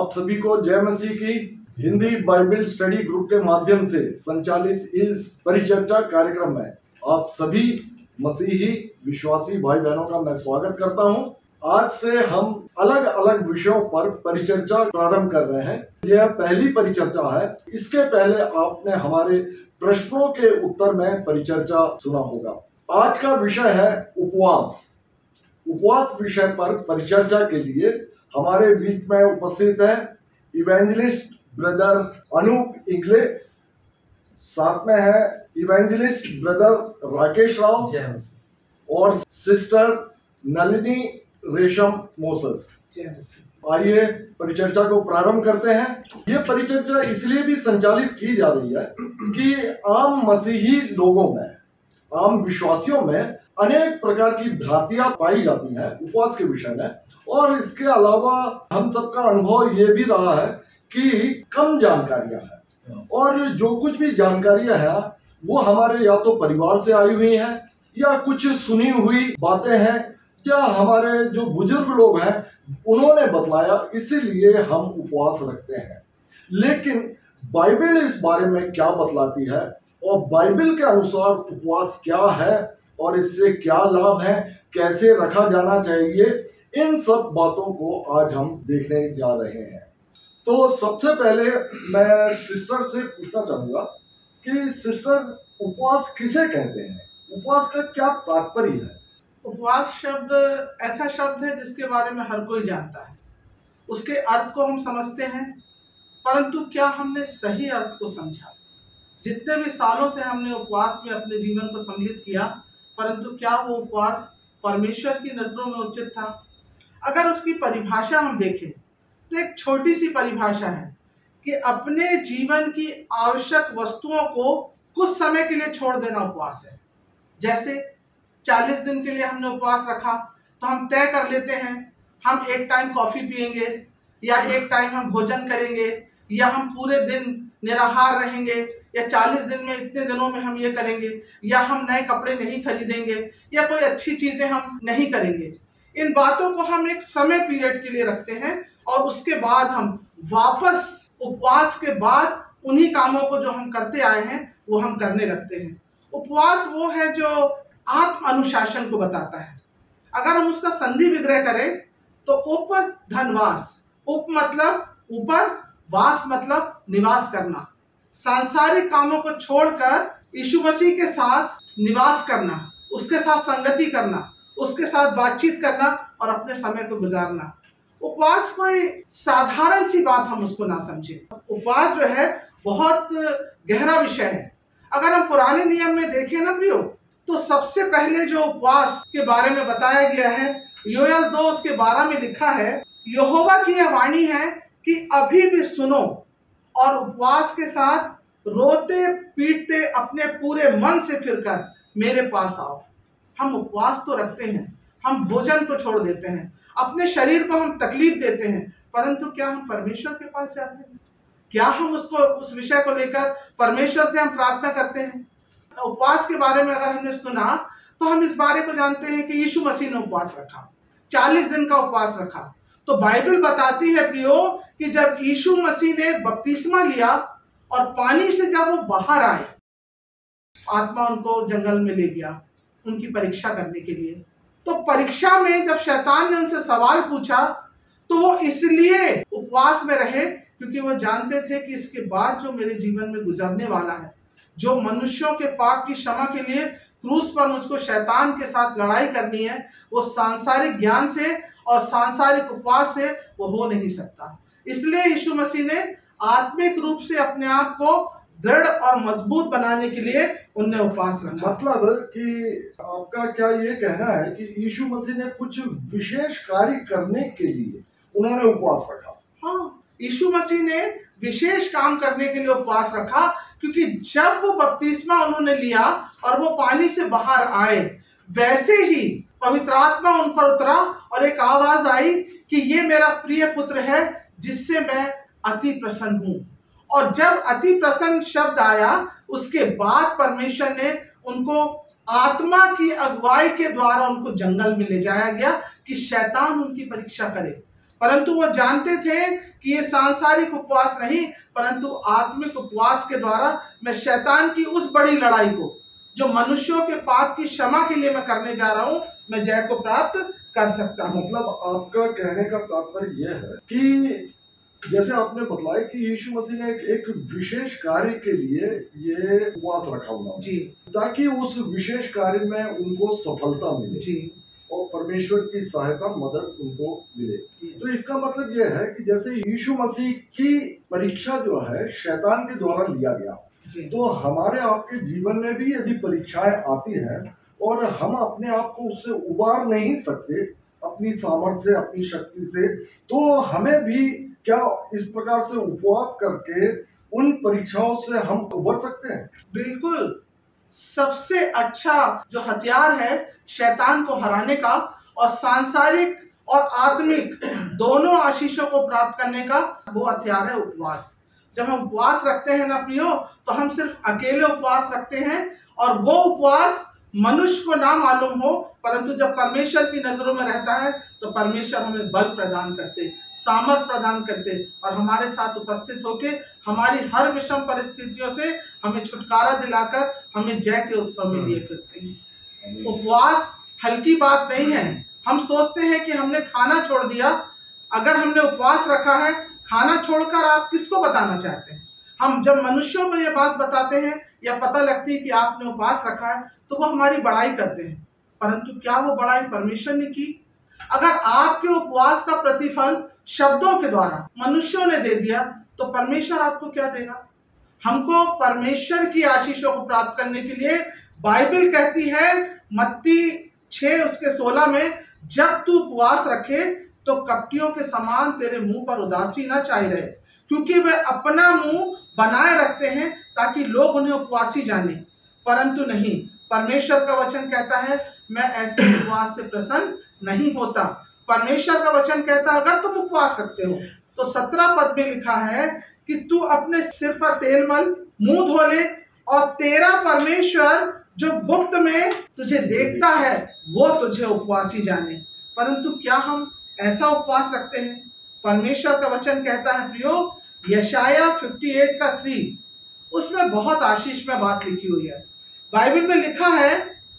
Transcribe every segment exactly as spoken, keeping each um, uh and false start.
आप सभी को जय मसीह की हिंदी बाइबल स्टडी ग्रुप के माध्यम से संचालित इस परिचर्चा कार्यक्रम में आप सभी मसीही विश्वासी भाई बहनों का मैं स्वागत करता हूं। आज से हम अलग अलग विषयों पर परिचर्चा प्रारंभ कर रहे हैं। यह पहली परिचर्चा है। इसके पहले आपने हमारे प्रश्नों के उत्तर में परिचर्चा सुना होगा। आज का विषय है उपवास। उपवास विषय पर परिचर्चा के लिए हमारे बीच में उपस्थित है इवेंजलिस्ट ब्रदर अनूप इंगले, साथ में है इवेंजलिस्ट ब्रदर राकेश राव और सिस्टर नलिनी रेशम मोसेस। आइए परिचर्चा को प्रारंभ करते हैं। ये परिचर्चा इसलिए भी संचालित की जा रही है कि आम मसीही लोगों में, आम विश्वासियों में अनेक प्रकार की भ्रांतियां पाई जाती हैं उपवास के विषय में, और इसके अलावा हम सबका अनुभव ये भी रहा है कि कम जानकारियां हैं और जो कुछ भी जानकारियां हैं वो हमारे या तो परिवार से आई हुई हैं या कुछ सुनी हुई बातें हैं या हमारे जो बुजुर्ग लोग हैं उन्होंने बतलाया, इसीलिए हम उपवास रखते हैं। लेकिन बाइबल इस बारे में क्या बतलाती है और बाइबल के अनुसार उपवास क्या है और इससे क्या लाभ है, कैसे रखा जाना चाहिए, इन सब बातों को आज हम देखने जा रहे हैं। तो सबसे पहले मैं सिस्टर से पूछना चाहूंगा कि सिस्टर, उपवास किसे कहते हैं? उपवास का क्या तात्पर्य है? उपवास शब्द ऐसा शब्द है जिसके बारे में हर कोई जानता है, उसके अर्थ को हम समझते हैं, परंतु क्या हमने सही अर्थ को समझा? जितने भी सालों से हमने उपवास में अपने जीवन को सम्मिलित किया, परंतु क्या वो उपवास परमेश्वर की नजरों में उचित था? अगर उसकी परिभाषा हम देखें तो एक छोटी सी परिभाषा है कि अपने जीवन की आवश्यक वस्तुओं को कुछ समय के लिए छोड़ देना उपवास है। जैसे चालीस दिन के लिए हमने उपवास रखा तो हम तय कर लेते हैं हम एक टाइम कॉफी पिएंगे या एक टाइम हम भोजन करेंगे या हम पूरे दिन निराहार रहेंगे या चालीस दिन में इतने दिनों में हम ये करेंगे या हम नए कपड़े नहीं खरीदेंगे या कोई अच्छी चीजें हम नहीं करेंगे। इन बातों को हम एक समय पीरियड के लिए रखते हैं और उसके बाद हम वापस उपवास के बाद उन्हीं कामों को जो हम करते आए हैं वो हम करने लगते हैं। उपवास वो है जो आत्म अनुशासन को बताता है। अगर हम उसका संधि विग्रह करें तो उप धनवास, उप मतलब ऊपर, वास मतलब निवास करना, सांसारिक कामों को छोड़कर यीशु मसीह के साथ निवास करना, उसके साथ संगति करना, उसके साथ बातचीत करना और अपने समय को गुजारना। उपवास कोई साधारण सी बात हम उसको ना समझें। उपवास जो है बहुत गहरा विषय है। अगर हम पुराने नियम में देखें ना प्रियो, तो सबसे पहले जो उपवास के बारे में बताया गया है, योएल दो उसके बारह में लिखा है, यहोवा की यह वाणी है कि अभी भी सुनो और उपवास के साथ रोते पीटते अपने पूरे मन से फिरकर मेरे पास आओ। हम उपवास तो रखते हैं, हम भोजन को छोड़ देते हैं, अपने शरीर को हम तकलीफ देते हैं, परंतु क्या हम परमेश्वर के पास जाते हैं? क्या हम उसको उस विषय को लेकर परमेश्वर से हम प्रार्थना करते हैं? उपवास के बारे में अगर हमने सुना तो हम इस बारे को जानते हैं कि यीशु मसीह ने उपवास रखा, चालीस दिन का उपवास रखा। तो बाइबल बताती है प्रियो कि जब यीशु मसीह ने बपतिस्मा लिया और पानी से जब वो बाहर आए, आत्मा उनको जंगल में ले गया उनकी परीक्षा करने के लिए। तो परीक्षा में जब शैतान ने उनसे सवाल पूछा तो वो इसलिए उपवास में रहे क्योंकि वो जानते थे कि इसके बाद जो मेरे जीवन में गुजरने वाला है, जो मनुष्यों के पाप की क्षमा के लिए क्रूस पर मुझको शैतान के साथ लड़ाई करनी है, वो सांसारिक ज्ञान से और सांसारिक उपवास से वो हो नहीं सकता। इसलिए यीशु मसीह ने आत्मिक रूप से अपने आप को दृढ़ और मजबूत बनाने के लिए उनने उपवास रखा। मतलब कि आपका क्या ये कहना है कि यीशु मसीह ने कुछ विशेष कार्य करने के लिए उन्होंने उपवास रखा? हाँ, यीशु मसीह ने विशेष काम करने के लिए उपवास रखा क्योंकि जब वो बपतिस्मा उन्होंने लिया और वो पानी से बाहर आए, वैसे ही पवित्र आत्मा उन पर उतरा और एक आवाज आई कि ये मेरा प्रिय पुत्र है जिससे मैं अति प्रसन्न हूं। और जब अति प्रसन्न शब्द आया, उसके बाद परमेश्वर ने उनको आत्मा की अगुवाई के द्वारा उनको जंगल में ले जाया गया कि शैतान उनकी परीक्षा करे। परंतु वो जानते थे कि ये सांसारिक उपवास नहीं, परंतु आत्मिक उपवास के द्वारा मैं शैतान की उस बड़ी लड़ाई को, जो मनुष्यों के पाप की क्षमा के लिए मैं करने जा रहा हूं, मैं जय को प्राप्त कर सकता हूं। मतलब आपका कहने का तात्पर्य यह है कि जैसे आपने बतलाया कि यीशु मसीह ने एक, एक विशेष कार्य के लिए ये उपवास रखा हुआ जी, ताकि उस विशेष कार्य में उनको सफलता मिले जी, और परमेश्वर की सहायता मदद उनको मिले। तो इसका मतलब यह है कि जैसे यीशु मसीह की परीक्षा जो है शैतान के द्वारा लिया गया, तो हमारे आपके जीवन में भी यदि परीक्षाएं आती हैं और हम अपने आप को उससे उबार नहीं सकते अपनी सामर्थ्य से, अपनी शक्ति से, तो हमें भी क्या इस प्रकार से उपवास करके उन परीक्षाओं से हम उबर सकते हैं? बिल्कुल। सबसे अच्छा जो हथियार है शैतान को हराने का और सांसारिक और आत्मिक दोनों आशीषों को प्राप्त करने का, वो हथियार है उपवास। जब हम उपवास रखते हैं ना प्रियो, तो हम सिर्फ अकेले उपवास रखते हैं और वो उपवास मनुष्य को ना मालूम हो, परंतु जब परमेश्वर की नजरों में रहता है तो परमेश्वर हमें बल प्रदान करते, सामर्थ प्रदान करते और हमारे साथ उपस्थित होके हमारी हर विषम परिस्थितियों से हमें छुटकारा दिलाकर हमें जय के उत्सव में लिए फिरते हैं। उपवास हल्की बात नहीं है। हम सोचते हैं कि हमने खाना छोड़ दिया। अगर हमने उपवास रखा है, खाना छोड़कर आप किसको बताना चाहते हैं? हम जब मनुष्यों को ये बात बताते हैं या पता लगती है कि आपने उपवास रखा है, तो वो हमारी बड़ाई करते हैं, परंतु क्या वो बड़ाई परमेश्वर ने की? अगर आपके उपवास का प्रतिफल शब्दों के द्वारा मनुष्यों ने दे दिया, तो परमेश्वर आपको क्या देगा? हमको परमेश्वर की आशीषों को प्राप्त करने के लिए बाइबल कहती है मत्ती छह उसके सोलह में, जब तू उपवास रखे तो कपटियों के समान तेरे मुंह पर उदासी ना छाई रहे, क्योंकि वे अपना मुंह बनाए रखते हैं ताकि लोग उन्हें उपवासी जाने, परंतु नहीं, परमेश्वर का वचन कहता है मैं ऐसे उपवास से प्रसन्न नहीं होता। परमेश्वर का वचन कहता है अगर तुम उपवास रखते हो तो सत्रह पद में लिखा है कि तू अपने सिर पर तेल मल, मुंह धो ले और तेरा परमेश्वर जो गुप्त में तुझे देखता है वो तुझे उपवासी जाने। परंतु क्या हम ऐसा उपवास रखते हैं? परमेश्वर का वचन कहता है प्रियो, यशाया अट्ठावन का तीन, उसमें बहुत आशीष में बात लिखी हुई है। बाइबल में लिखा है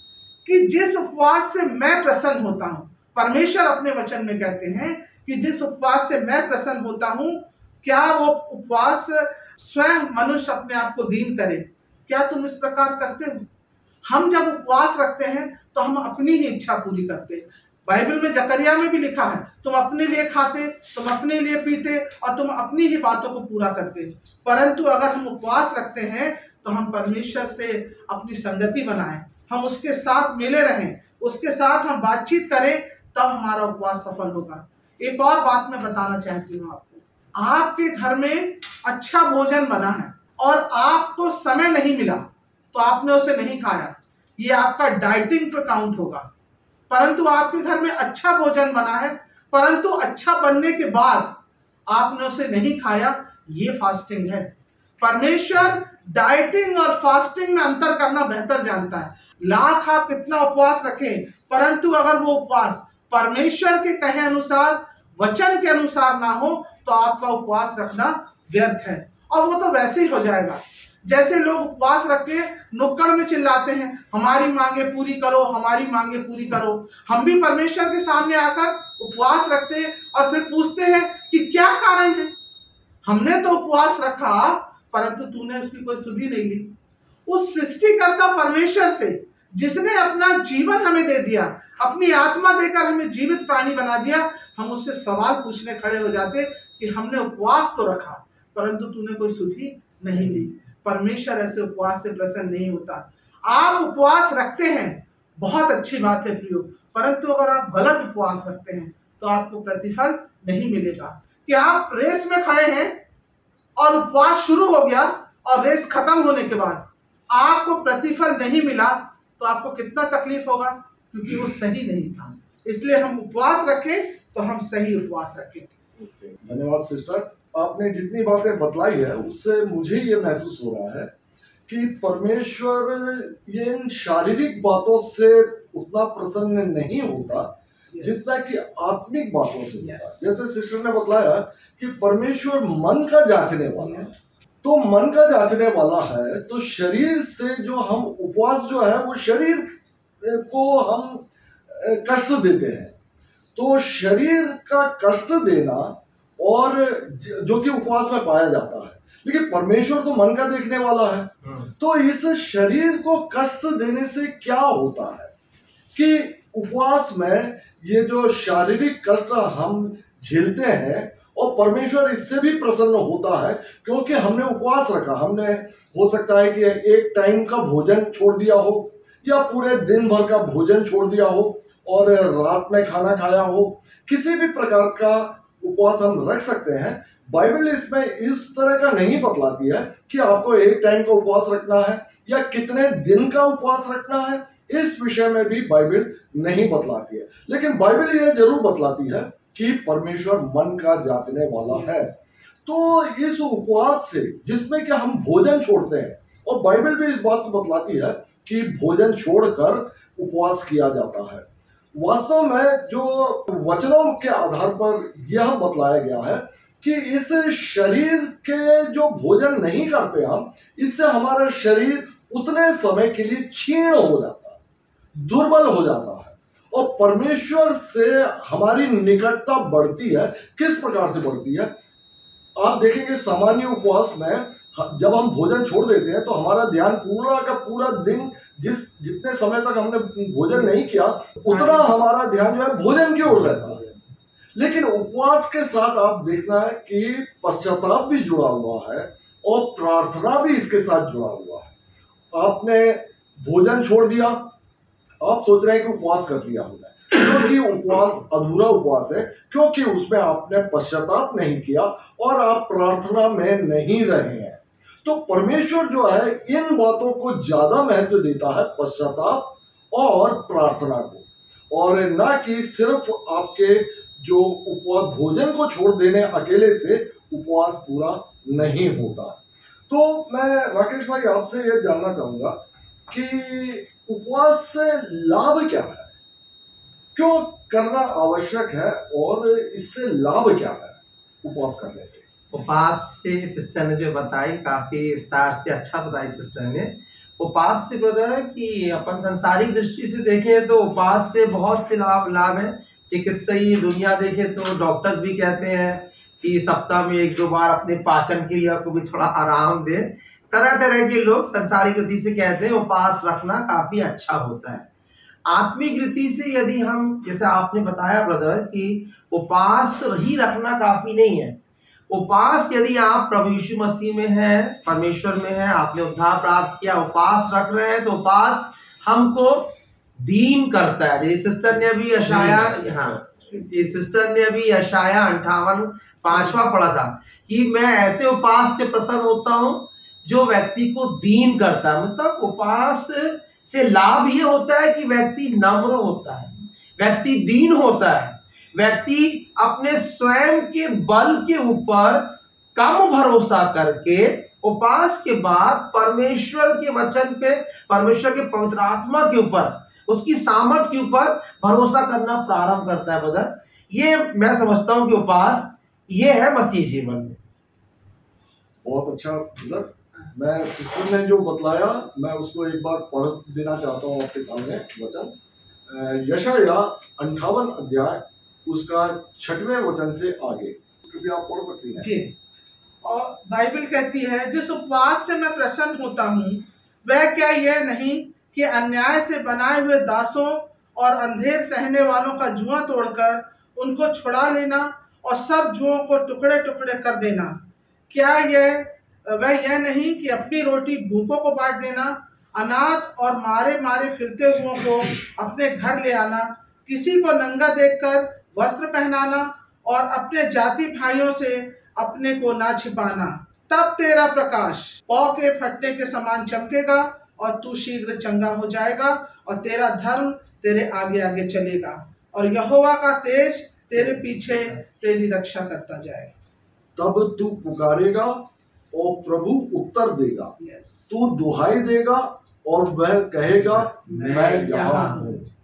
कि जिस उपवास से मैं प्रसन्न होता हूं, परमेश्वर अपने वचन में कहते हैं कि जिस उपवास से मैं प्रसन्न होता हूं, क्या वो उपवास स्वयं मनुष्य अपने आप को दीन करे? क्या तुम इस प्रकार करते हो? हम जब उपवास रखते हैं तो हम अपनी ही इच्छा पूरी करते हैं। बाइबल में जकरिया में भी लिखा है तुम अपने लिए खाते, तुम अपने लिए पीते और तुम अपनी ही बातों को पूरा करते। परंतु अगर हम उपवास रखते हैं तो हम परमेश्वर से अपनी संगति बनाएं, हम उसके साथ मिले रहें, उसके साथ हम बातचीत करें, तब हमारा उपवास सफल होगा। एक और बात मैं बताना चाहती हूँ आपको, आपके घर में अच्छा भोजन बना है और आपको समय नहीं मिला तो आपने उसे नहीं खाया, ये आपका डाइटिंग पे काउंट होगा। परंतु आपके घर में अच्छा भोजन बना है परंतु अच्छा बनने के बाद आपने उसे नहीं खाया, ये फास्टिंग है। परमेश्वर डाइटिंग और फास्टिंग में अंतर करना बेहतर जानता है। लाख आप कितना उपवास रखें, परंतु अगर वो उपवास परमेश्वर के कहे अनुसार, वचन के अनुसार ना हो, तो आपका उपवास रखना व्यर्थ है। और वो तो वैसे ही हो जाएगा जैसे लोग उपवास रख के नुक्कड़ में चिल्लाते हैं, हमारी मांगे पूरी करो, हमारी मांगे पूरी करो। हम भी परमेश्वर के सामने आकर उपवास रखते हैं और फिर पूछते हैं कि क्या कारण है? हमने तो उपवास रखा परंतु तूने उसकी कोई सुधि नहीं ली। उस सृष्टिकर्ता परमेश्वर से, जिसने अपना जीवन हमें दे दिया, अपनी आत्मा देकर हमें जीवित प्राणी बना दिया, हम उससे सवाल पूछने खड़े हो जाते कि हमने उपवास तो रखा परंतु तूने कोई सुधि नहीं ली। परमेश्वर ऐसे उपवास से प्रसन्न नहीं होता। आप उपवास रखते हैं, बहुत अच्छी बात है प्रियो, परंतु अगर आप गलत उपवास रखते हैं तो आपको प्रतिफल नहीं मिलेगा। कि आप रेस में खड़े हैं और उपवास शुरू हो गया और रेस खत्म होने के बाद आपको प्रतिफल नहीं मिला तो आपको कितना तकलीफ होगा, क्योंकि वो सही नहीं था। इसलिए हम उपवास रखें तो हम सही उपवास रखें। धन्यवाद सिस्टर, आपने जितनी बातें बतलाई है उससे मुझे ये महसूस हो रहा है कि परमेश्वर ये इन शारीरिक बातों से उतना प्रसन्न नहीं होता Yes. जितना कि आत्मिक बातों से होता है। Yes. जैसे सिस्टर ने बताया कि परमेश्वर मन का जांचने वाला है, Yes. तो मन का जांचने वाला है, तो शरीर से जो हम उपवास जो है वो शरीर को हम कष्ट देते हैं, तो शरीर का कष्ट देना और जो कि उपवास में पाया जाता है, लेकिन परमेश्वर तो मन का देखने वाला है। तो इस शरीर को कष्ट देने से क्या होता है कि उपवास में ये जो शारीरिक कष्ट हम झेलते हैं और परमेश्वर इससे भी प्रसन्न होता है, क्योंकि हमने उपवास रखा। हमने हो सकता है कि एक टाइम का भोजन छोड़ दिया हो या पूरे दिन भर का भोजन छोड़ दिया हो और रात में खाना खाया हो, किसी भी प्रकार का उपवास हम रख सकते हैं। बाइबल इसमें इस तरह का नहीं बतलाती है कि आपको एक टाइम का उपवास रखना है या कितने दिन का उपवास रखना है, इस विषय में भी बाइबल नहीं बतलाती है। लेकिन बाइबल यह जरूर बतलाती है कि परमेश्वर मन का जांचने वाला है। तो इस उपवास से जिसमें कि हम भोजन छोड़ते हैं, और बाइबल भी इस बात को बतलाती है कि भोजन छोड़कर उपवास किया जाता है। वास्तव में जो वचनों के आधार पर यह बतलाया गया है कि इस शरीर के जो भोजन नहीं करते हम, इससे हमारा शरीर उतने समय के लिए क्षीण हो जाता है, दुर्बल हो जाता है और परमेश्वर से हमारी निकटता बढ़ती है। किस प्रकार से बढ़ती है? आप देखेंगे सामान्य उपवास में जब हम भोजन छोड़ देते हैं तो हमारा ध्यान पूरा का पूरा दिन, जिस जितने समय तक हमने भोजन नहीं किया उतना हमारा ध्यान जो है भोजन की ओर रहता है। लेकिन उपवास के साथ आप देखना है कि पश्चाताप भी जुड़ा हुआ है और प्रार्थना भी इसके साथ जुड़ा हुआ है। आपने भोजन छोड़ दिया, आप सोच रहे हैं कि उपवास कर लिया हमने, क्योंकि उपवास अधूरा उपवास है, क्योंकि उसमें आपने पश्चाताप नहीं किया और आप प्रार्थना में नहीं रहे हैं। तो परमेश्वर जो है इन बातों को ज्यादा महत्व देता है, पश्चाताप और प्रार्थना को, और ना कि सिर्फ आपके जो उपवास भोजन को छोड़ देने अकेले से उपवास पूरा नहीं होता। तो मैं राकेश भाई आपसे यह जानना चाहूंगा कि उपवास से लाभ क्या है, क्यों करना आवश्यक है और इससे लाभ क्या है उपवास करने से? उपवास से सिस्टर ने जो बताई काफी विस्तार से अच्छा बताई सिस्टर ने। उपवास से पता है कि अपन संसारिक दृष्टि से देखें तो उपवास से बहुत से लाभ लाभ है। चिकित्सीय दुनिया देखे तो डॉक्टर्स भी कहते हैं कि सप्ताह में एक दो बार अपने पाचन क्रिया को भी थोड़ा आराम दे। तरह तरह के लोग संसारिक रीति से कहते हैं उपवास रखना काफी अच्छा होता है। आत्मिक रीति से यदि हम, जैसे आपने बताया ब्रदर, कि उपवास ही रखना काफी नहीं है। उपवास यदि आप प्रभु यीशु मसीह में हैं, परमेश्वर में हैं, आपने उद्धार प्राप्त किया, उपवास रख रहे हैं, तो उपवास हमको दीन करता है। ये सिस्टर ने अभी यशाया हाँ ये सिस्टर ने अभी यशाया अंठावन पांचवा पढ़ा था कि मैं ऐसे उपवास से प्रसन्न होता हूँ जो व्यक्ति को दीन करता है। मतलब उपवास से लाभ ये होता है कि व्यक्ति नम्र होता है, व्यक्ति दीन होता है, व्यक्ति अपने स्वयं के बल के ऊपर कम भरोसा करके उपवास के बाद परमेश्वर के वचन पे, परमेश्वर के पवित्र आत्मा के ऊपर, उसकी सामर्थ के ऊपर भरोसा करना प्रारंभ करता है। ब्रदर, ये मैं समझता हूं कि उपवास ये है मसीह जीवन में। बहुत अच्छा ब्रदर, मैं सिस्टर ने जो बतलाया मैं उसको एक बार पढ़ देना चाहता हूँ आपके सामने वचन। यशाया अंठावन अध्याय उसका छठवें वचन से आगे, कृपया आप पढ़ सकती हैं जी। और बाइबल कहती है, जिस उपवास से मैं प्रसन्न होता हूँ वह क्या यह नहीं कि अन्याय से बनाए हुए दासों और अंधेर सहने वालों का जुआ तोड़कर उनको छुड़ा लेना और सब जुओं को टुकड़े टुकड़े कर देना। क्या यह वह यह नहीं कि अपनी रोटी भूखों को बांट देना, अनाथ और मारे मारे फिरते हुओं को अपने घर ले आना, किसी को नंगा देखकर वस्त्र पहनाना और अपने जाति भाइयों से अपने को ना छिपाना। तब तेरा प्रकाश पौ के फटने के समान चमकेगा और तू शीघ्र चंगा हो जाएगा और तेरा धर्म तेरे आगे आगे चलेगा और यहोवा का तेज तेरे पीछे तेरी रक्षा करता जाएगा। तब तू पुकारेगा और प्रभु उत्तर देगा, तू दुहाई देगा और वह कहेगा मैं यहाँ हूँ।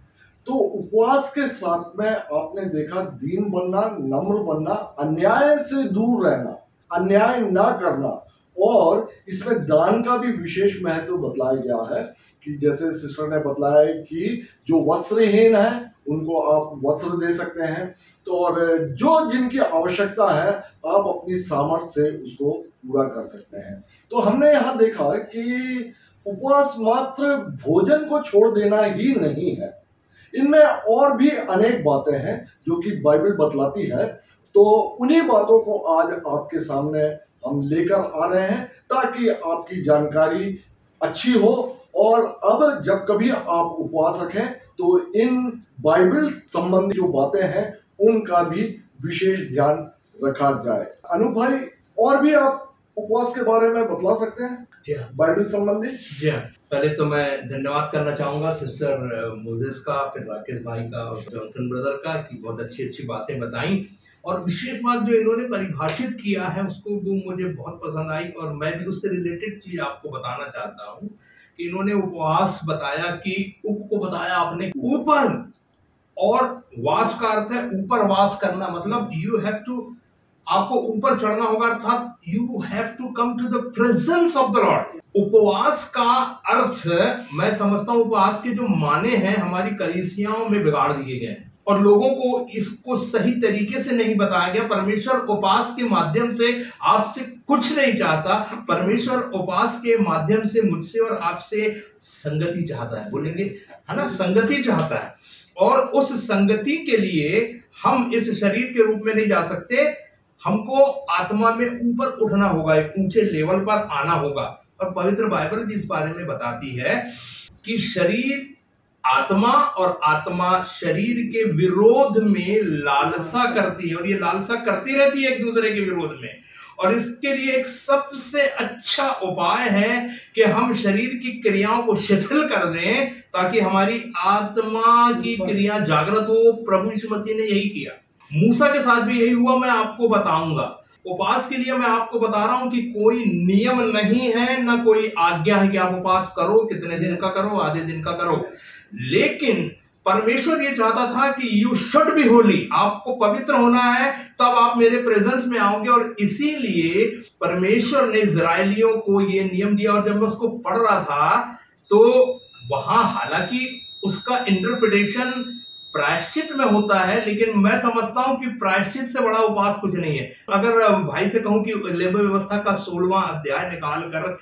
तो उपवास के साथ में आपने देखा दीन बनना, नम्र बनना, अन्याय से दूर रहना, अन्याय ना करना, और इसमें दान का भी विशेष महत्व बतलाया गया है कि जैसे सिस्टर ने बतलाया कि जो वस्त्रहीन है उनको आप वस्त्र दे सकते हैं, तो और जो जिनकी आवश्यकता है आप अपनी सामर्थ्य से उसको पूरा कर सकते हैं। तो हमने यहाँ देखा कि उपवास मात्र भोजन को छोड़ देना ही नहीं है, इनमें और भी अनेक बातें हैं जो कि बाइबल बतलाती है। तो उन्हीं बातों को आज आपके सामने हम लेकर आ रहे हैं ताकि आपकी जानकारी अच्छी हो, और अब जब कभी आप उपवास रखें तो इन बाइबल संबंधी जो बातें हैं उनका भी विशेष ध्यान रखा जाए। अनूप भाई, और भी आप उपवास के बारे में बतला सकते हैं जी हाँ, बाइबल संबंधी? जी हाँ। पहले तो मैं धन्यवाद करना चाहूँगा सिस्टर मोजेस का, फिर राकेश भाई का और जॉनसन ब्रदर का, कि बहुत अच्छी अच्छी बातें बताई, और विशेष बात जो इन्होंने परिभाषित किया है उसको वो मुझे बहुत पसंद आई, और मैं भी उससे रिलेटेड चीज आपको बताना चाहता हूँ कि इन्होंने उपवास बताया कि उप को बताया आपने ऊपर, और वास का अर्थ है ऊपर वास करना, मतलब यू हैव टू, आपको ऊपर चढ़ना होगा, अर्थात you have to come to the presence of the lord. उपवास का अर्थ मैं समझता हूँ, उपवास के जो माने हैं हमारी कलीसियाओं में बिगाड़ दिए गए हैं और लोगों को इसको सही तरीके से नहीं बताया गया। परमेश्वर उपवास के माध्यम से आपसे कुछ नहीं चाहता, परमेश्वर उपवास के माध्यम से मुझसे और आपसे संगति चाहता है, बोलेंगे है ना, संगति चाहता है, और उस संगति के लिए हम इस शरीर के रूप में नहीं जा सकते, हमको आत्मा में ऊपर उठना होगा, एक ऊंचे लेवल पर आना होगा। और पवित्र बाइबल भी इस बारे में बताती है कि शरीर आत्मा और आत्मा शरीर के विरोध में लालसा करती है, और ये लालसा करती रहती है एक दूसरे के विरोध में, और इसके लिए एक सबसे अच्छा उपाय है कि हम शरीर की क्रियाओं को शिथिल कर दें ताकि हमारी आत्मा की क्रिया जागृत हो। प्रभु यीशु मसीह ने यही किया, मूसा के साथ भी यही हुआ। मैं आपको बताऊंगा, उपवास के लिए मैं आपको बता रहा हूं कि कोई नियम नहीं है, ना कोई आज्ञा है कि आप उपवास करो, कितने दिन का करो, आधे दिन का करो, लेकिन परमेश्वर ये चाहता था कि यू शुड बी होली, आपको पवित्र होना है, तब आप मेरे प्रेजेंस में आओगे। और इसीलिए परमेश्वर ने इजरायलियों को ये नियम दिया, और जब मैं उसको पढ़ रहा था तो वहां, हालांकि उसका इंटरप्रिटेशन प्रायश्चित में होता है, लेकिन मैं समझता हूं कि प्रायश्चित से बड़ा उपवास कुछ नहीं है। अगर भाई से कहूं कि लेवी व्यवस्था का सोलहवां अध्याय निकाल कर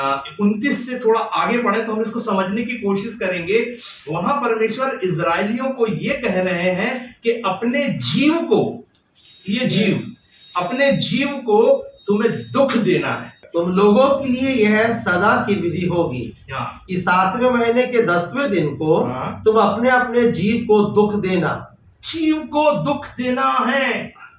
उनतीस से थोड़ा आगे बढ़े तो हम इसको समझने की कोशिश करेंगे। वहां परमेश्वर इजरायलियों को ये कह रहे हैं कि अपने जीव को, ये जीव, अपने जीव को तुम्हें दुख देना है। तुम लोगों के लिए यह सदा की विधि होगी कि सातवें महीने के दसवें दिन को तुम अपने अपने जीव को दुख देना। जीव को दुख देना है,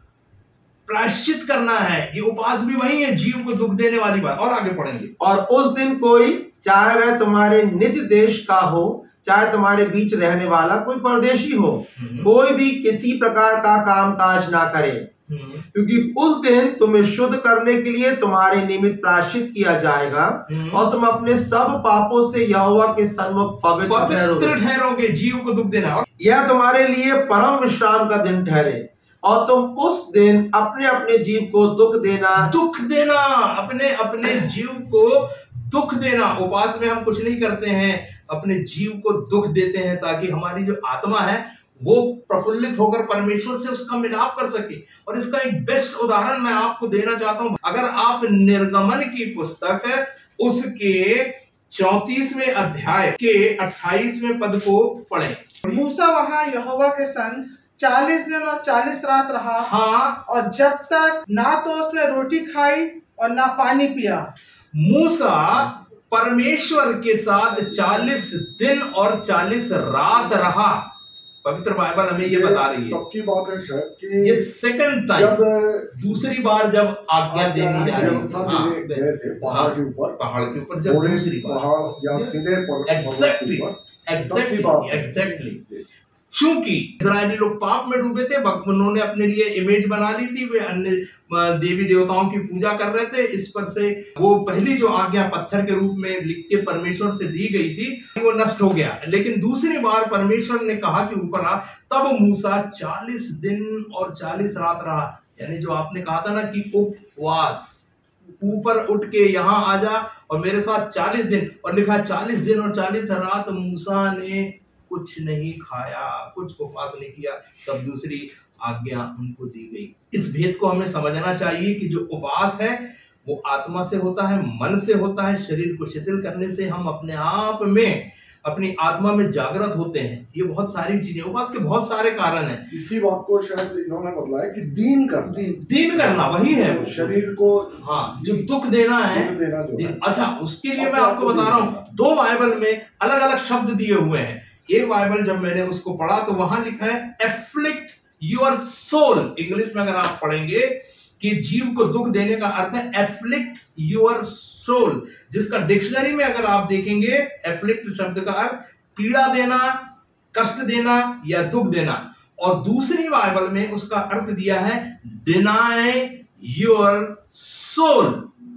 प्रायश्चित करना है, ये उपवास भी वही है, जीव को दुख देने वाली बात। और आगे पढ़ेंगे। और उस दिन कोई, चाहे वह तुम्हारे निज देश का हो, चाहे तुम्हारे बीच रहने वाला कोई परदेशी हो, कोई भी किसी प्रकार का काम काज ना करे, क्योंकि उस दिन तुम्हें शुद्ध करने के लिए तुम्हारे निमित्त प्रायश्चित किया जाएगा, और तुम अपने सब पापों से यहोवा के सन्मुख पवित्र ठहरोगे। जीव को दुख देना, यह तुम्हारे लिए परम विश्राम का दिन ठहरे, और तुम उस दिन अपने अपने जीव को दुख देना दुख देना अपने अपने जीव को दुख देना। उपवास में हम कुछ नहीं करते हैं, अपने जीव को दुख देते हैं ताकि हमारी जो आत्मा है वो प्रफुल्लित होकर परमेश्वर से उसका मिलाप कर सके। और इसका एक बेस्ट उदाहरण मैं आपको देना चाहता हूं। अगर आप निर्गमन की पुस्तक उसके चौंतीसवें अध्याय के अट्ठाईसवें पद को पढ़ें। मूसा वहां यहोवा के संग चालीस दिन और चालीस रात रहा। हाँ, और जब तक ना तो उसने रोटी खाई और ना पानी पिया। मूसा परमेश्वर के साथ चालीस दिन और चालीस रात रहा। पवित्र बाइबल हमें ये बता रही है। तब की बात है शायद कि ये सेकंड टाइम, जब दूसरी बार जब आज्ञा देनी जा रही थी गए थे पहाड़ के ऊपर, पहाड़ के ऊपर जब दूसरी बार पहाड़ या सीधे एग्जैक्टली एग्जैक्टली एग्जैक्टली चूंकि इजरायली लोग पाप में डूबे थे, उन्होंने अपने लिए इमेज बना ली थी, वे अन्य देवी देवताओं की पूजा कर रहे थे, इस पर से वो पहली जो आज्ञा पत्थर के रूप में लिख के परमेश्वर से दी गई थी वो नष्ट हो गया। लेकिन दूसरी बार परमेश्वर ने कहा कि ऊपर आ, तब मूसा चालीस दिन और चालीस रात रहा। यानी जो आपने कहा था ना कि उपवास, ऊपर उठ के यहाँ आ जा और मेरे साथ चालीस दिन, और लिखा चालीस दिन और चालीस रात मूसा ने कुछ नहीं खाया, कुछ उपवास नहीं किया, तब दूसरी आज्ञा उनको दी गई। इस भेद को हमें समझना चाहिए कि जो उपवास है वो आत्मा से होता है, मन से होता है। शरीर को शिथिल करने से हम अपने आप में, अपनी आत्मा में जागृत होते हैं। ये बहुत सारी चीजें, उपवास के बहुत सारे कारण हैं। इसी बात को शायद इन्होंने बताया कि दीन करना, दीन करना वही है, शरीर को हाँ जो दुख देना है, दुख देना जो है। अच्छा उसके लिए मैं आपको बता रहा हूँ, दो बाइबल में अलग अलग शब्द दिए हुए हैं। एक बाइबल जब मैंने उसको पढ़ा तो वहां लिखा है एफ्लिक्ट योर सोल। इंग्लिश में अगर आप पढ़ेंगे कि जीव को दुख देने का अर्थ है एफ्लिक्ट योर सोल, जिसका डिक्शनरी में अगर आप देखेंगे एफ्लिक्ट शब्द का अर्थ पीड़ा देना, कष्ट देना या दुख देना। और दूसरी बाइबल में उसका अर्थ दिया है deny your soul,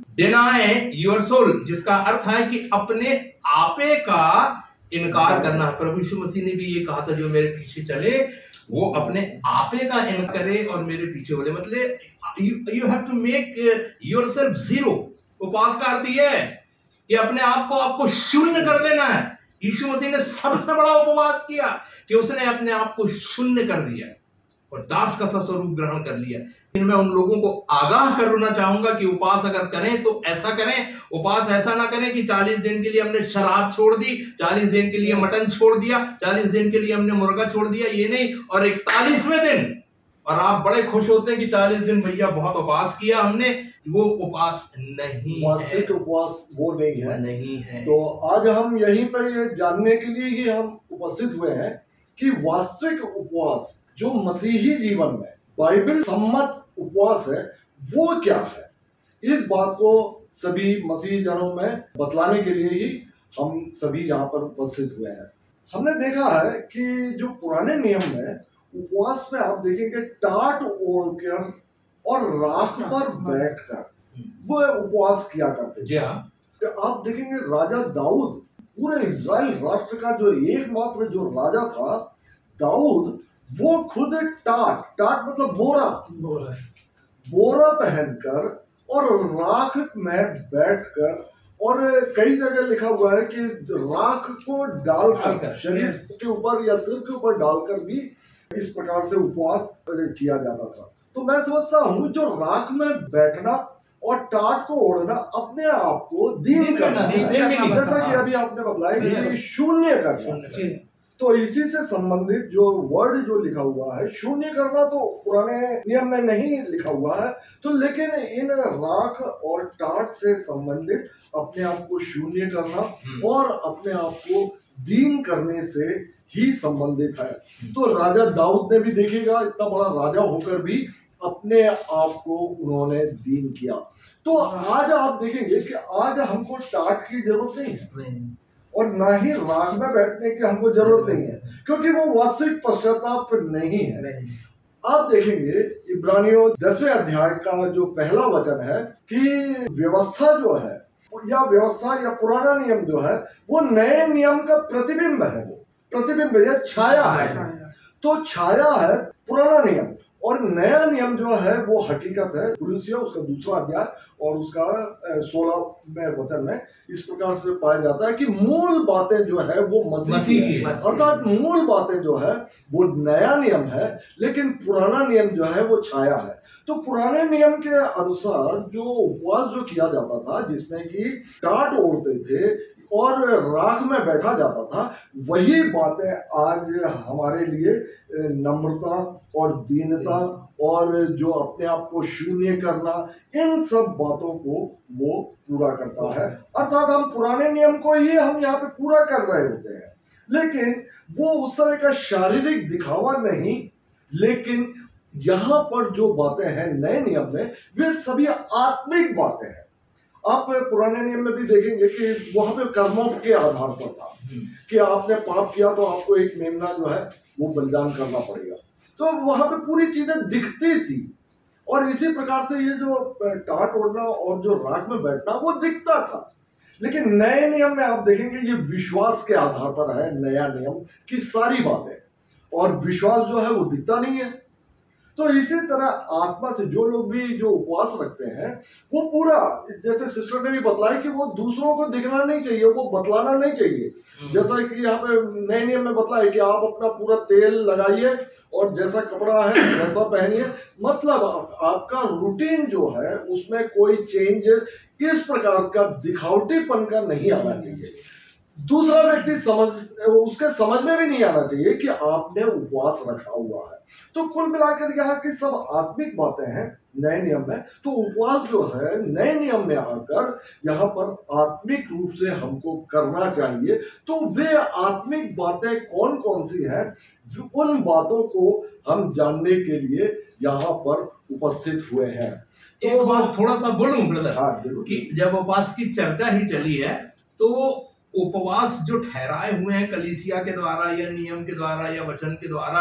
deny your soul, जिसका अर्थ है कि अपने आपे का इनकार करना। प्रभु यीशु मसीह ने भी ये कहा था, जो मेरे पीछे चले वो अपने आपे का इनकार करे और मेरे पीछे बोले। मतलब you have to make yourself zero. उपवास का अर्थ ये है कि अपने आप को आपको शून्य कर देना है। यीशु मसीह ने सबसे बड़ा उपवास किया कि उसने अपने आप को शून्य कर दिया और दास का सा स्वरूप ग्रहण कर लिया। मैं उन लोगों को आगाह करना चाहूंगा कि उपवास अगर करें तो ऐसा करें। उपवास ऐसा ना करें कि चालीस दिन के लिए हमने शराब छोड़ दी, चालीस दिन के लिए मटन छोड़ दिया, चालीस दिन के लिए हमने मुर्गा छोड़ दिया, ये नहीं। और इकतालीसवें दिन और आप बड़े खुश होते हैं कि चालीस दिन भैया बहुत उपवास किया हमने। वो उपवास नहीं, वास्तविक उपवास वो नहीं है, नहीं है। तो आज हम यहीं पर ये जानने के लिए ही हम उपस्थित हुए हैं कि वास्तविक उपवास जो मसीही जीवन में बाइबल सम्मत उपवास है वो क्या है। इस बात को सभी मसीही जनों में बतलाने के लिए ही हम सभी यहाँ पर उपस्थित हुए हैं। हमने देखा है कि जो पुराने नियम में उपवास में आप देखेंगे टाट ओढ़कर और राख पर बैठकर वो उपवास किया करते थे। जी हाँ, तो आप देखेंगे राजा दाऊद, पूरे इज़राइल राष्ट्र का जो एकमात्र जो राजा था दाऊद, वो खुद टाट टाट मतलब बोरा बोरा बोरा पहनकर और राख में बैठकर, और कई जगह लिखा हुआ है कि राख को डालकर शरीर के ऊपर या सिर के ऊपर डालकर भी इस प्रकार से उपवास किया जाता था। तो मैं समझता हूँ जो राख में बैठना और टाट को ओढ़ना अपने आप को दीन करना, जैसा कि अभी आपने बताया कि शून्य करना। तो इसी से संबंधित जो वर्ड जो लिखा हुआ है शून्य करना, तो पुराने नियम में नहीं लिखा हुआ है, तो लेकिन इन राख और टाट से संबंधित अपने आप को शून्य करना और अपने आप को दीन करने से ही संबंधित है। तो राजा दाऊद ने भी देखिएगा इतना बड़ा राजा होकर भी अपने आप को उन्होंने दीन किया। तो आज आप देखेंगे कि आज हमको टाट की जरूरत नहीं है और ना ही राख में बैठने की हमको जरूरत नहीं है, क्योंकि वो वास्तविक पश्चाताप नहीं है। आप देखेंगे इब्रानियों दसवें अध्याय का जो पहला वचन है कि व्यवस्था जो है या व्यवस्था या पुराना नियम जो है वो नए नियम का प्रतिबिंब है, वो प्रतिबिंब या छाया है। तो छाया है पुराना नियम और नया नियम जो है वो हकीकत है। कुलुसिया उसका दूसरा अध्याय और उसका सोलह में वचन में इस प्रकार से पाया जाता है कि मूल बातें जो है वो मसीह की है, अर्थात मूल बातें जो है वो नया नियम है, लेकिन पुराना नियम जो है वो छाया है। तो पुराने नियम के अनुसार जो उपवास जो किया जाता था, जिसमें कि टाट ओढ़ते थे और राख में बैठा जाता था, वही बातें आज हमारे लिए नम्रता और दीनता और जो अपने आप को शून्य करना, इन सब बातों को वो पूरा करता है। अर्थात हम पुराने नियम को ही हम यहाँ पे पूरा कर रहे होते हैं, लेकिन वो उस तरह का शारीरिक दिखावा नहीं, लेकिन यहाँ पर जो बातें हैं नए नियम में वे सभी आत्मिक बातें हैं। आप पुराने नियम में भी देखेंगे कि वहां पे कर्मों के आधार पर था कि आपने पाप किया तो आपको एक मेमना जो है वो बलिदान करना पड़ेगा। तो वहां पे पूरी चीजें दिखती थी। और इसी प्रकार से ये जो टाट ओढ़ना और जो राख में बैठना वो दिखता था। लेकिन नए नियम में आप देखेंगे ये विश्वास के आधार पर है नया नियम की सारी बातें, और विश्वास जो है वो दिखता नहीं है। तो इसी तरह आत्मा से जो लोग भी जो उपवास रखते हैं वो पूरा, जैसे सिस्टर ने भी बतलाया कि वो दूसरों को दिखना नहीं चाहिए, वो बतलाना नहीं चाहिए। जैसा कि यहाँ पे नए नियम में बतलाया कि आप अपना पूरा तेल लगाइए और जैसा कपड़ा है वैसा पहनिए, मतलब आपका रूटीन जो है उसमें कोई चेंज इस प्रकार का दिखावटीपन का नहीं आना चाहिए। दूसरा व्यक्ति समझ उसके समझ में भी नहीं आना चाहिए कि आपने उपवास रखा हुआ है। तो कुल मिलाकर यहाँ की सब आत्मिक बातें हैं नए नियम में। तो उपवास जो है नए नियम में आकर यहाँ पर आत्मिक रूप से हमको करना चाहिए। तो वे आत्मिक बातें कौन कौन सी हैं, जो उन बातों को हम जानने के लिए यहाँ पर उपस्थित हुए हैं। तो एक बात थोड़ा सा बोलूं ब्रदर, हाँ, जरूर। कि जब उपवास की चर्चा ही चली है तो उपवास जो ठहराए हुए हैं कलीसिया के द्वारा या नियम के द्वारा या वचन के द्वारा,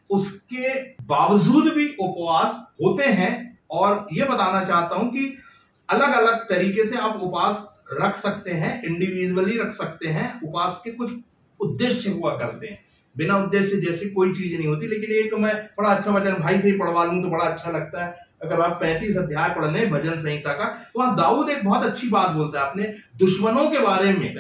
उसके बावजूद भी उपवास होते हैं। और ये बताना चाहता हूं कि अलग अलग तरीके से आप उपवास रख सकते हैं, इंडिविजुअली रख सकते हैं। उपवास के कुछ उद्देश्य हुआ करते हैं, बिना उद्देश्य जैसी कोई चीज नहीं होती। लेकिन एक मैं बड़ा अच्छा वचन भाई से ही पढ़वा लूं तो बड़ा अच्छा लगता है। अगर आप पैंतीस अध्याय पढ़ने भजन संहिता का, तो वहां दाऊद एक बहुत अच्छी बात बोलता है अपने दुश्मनों के बारे में।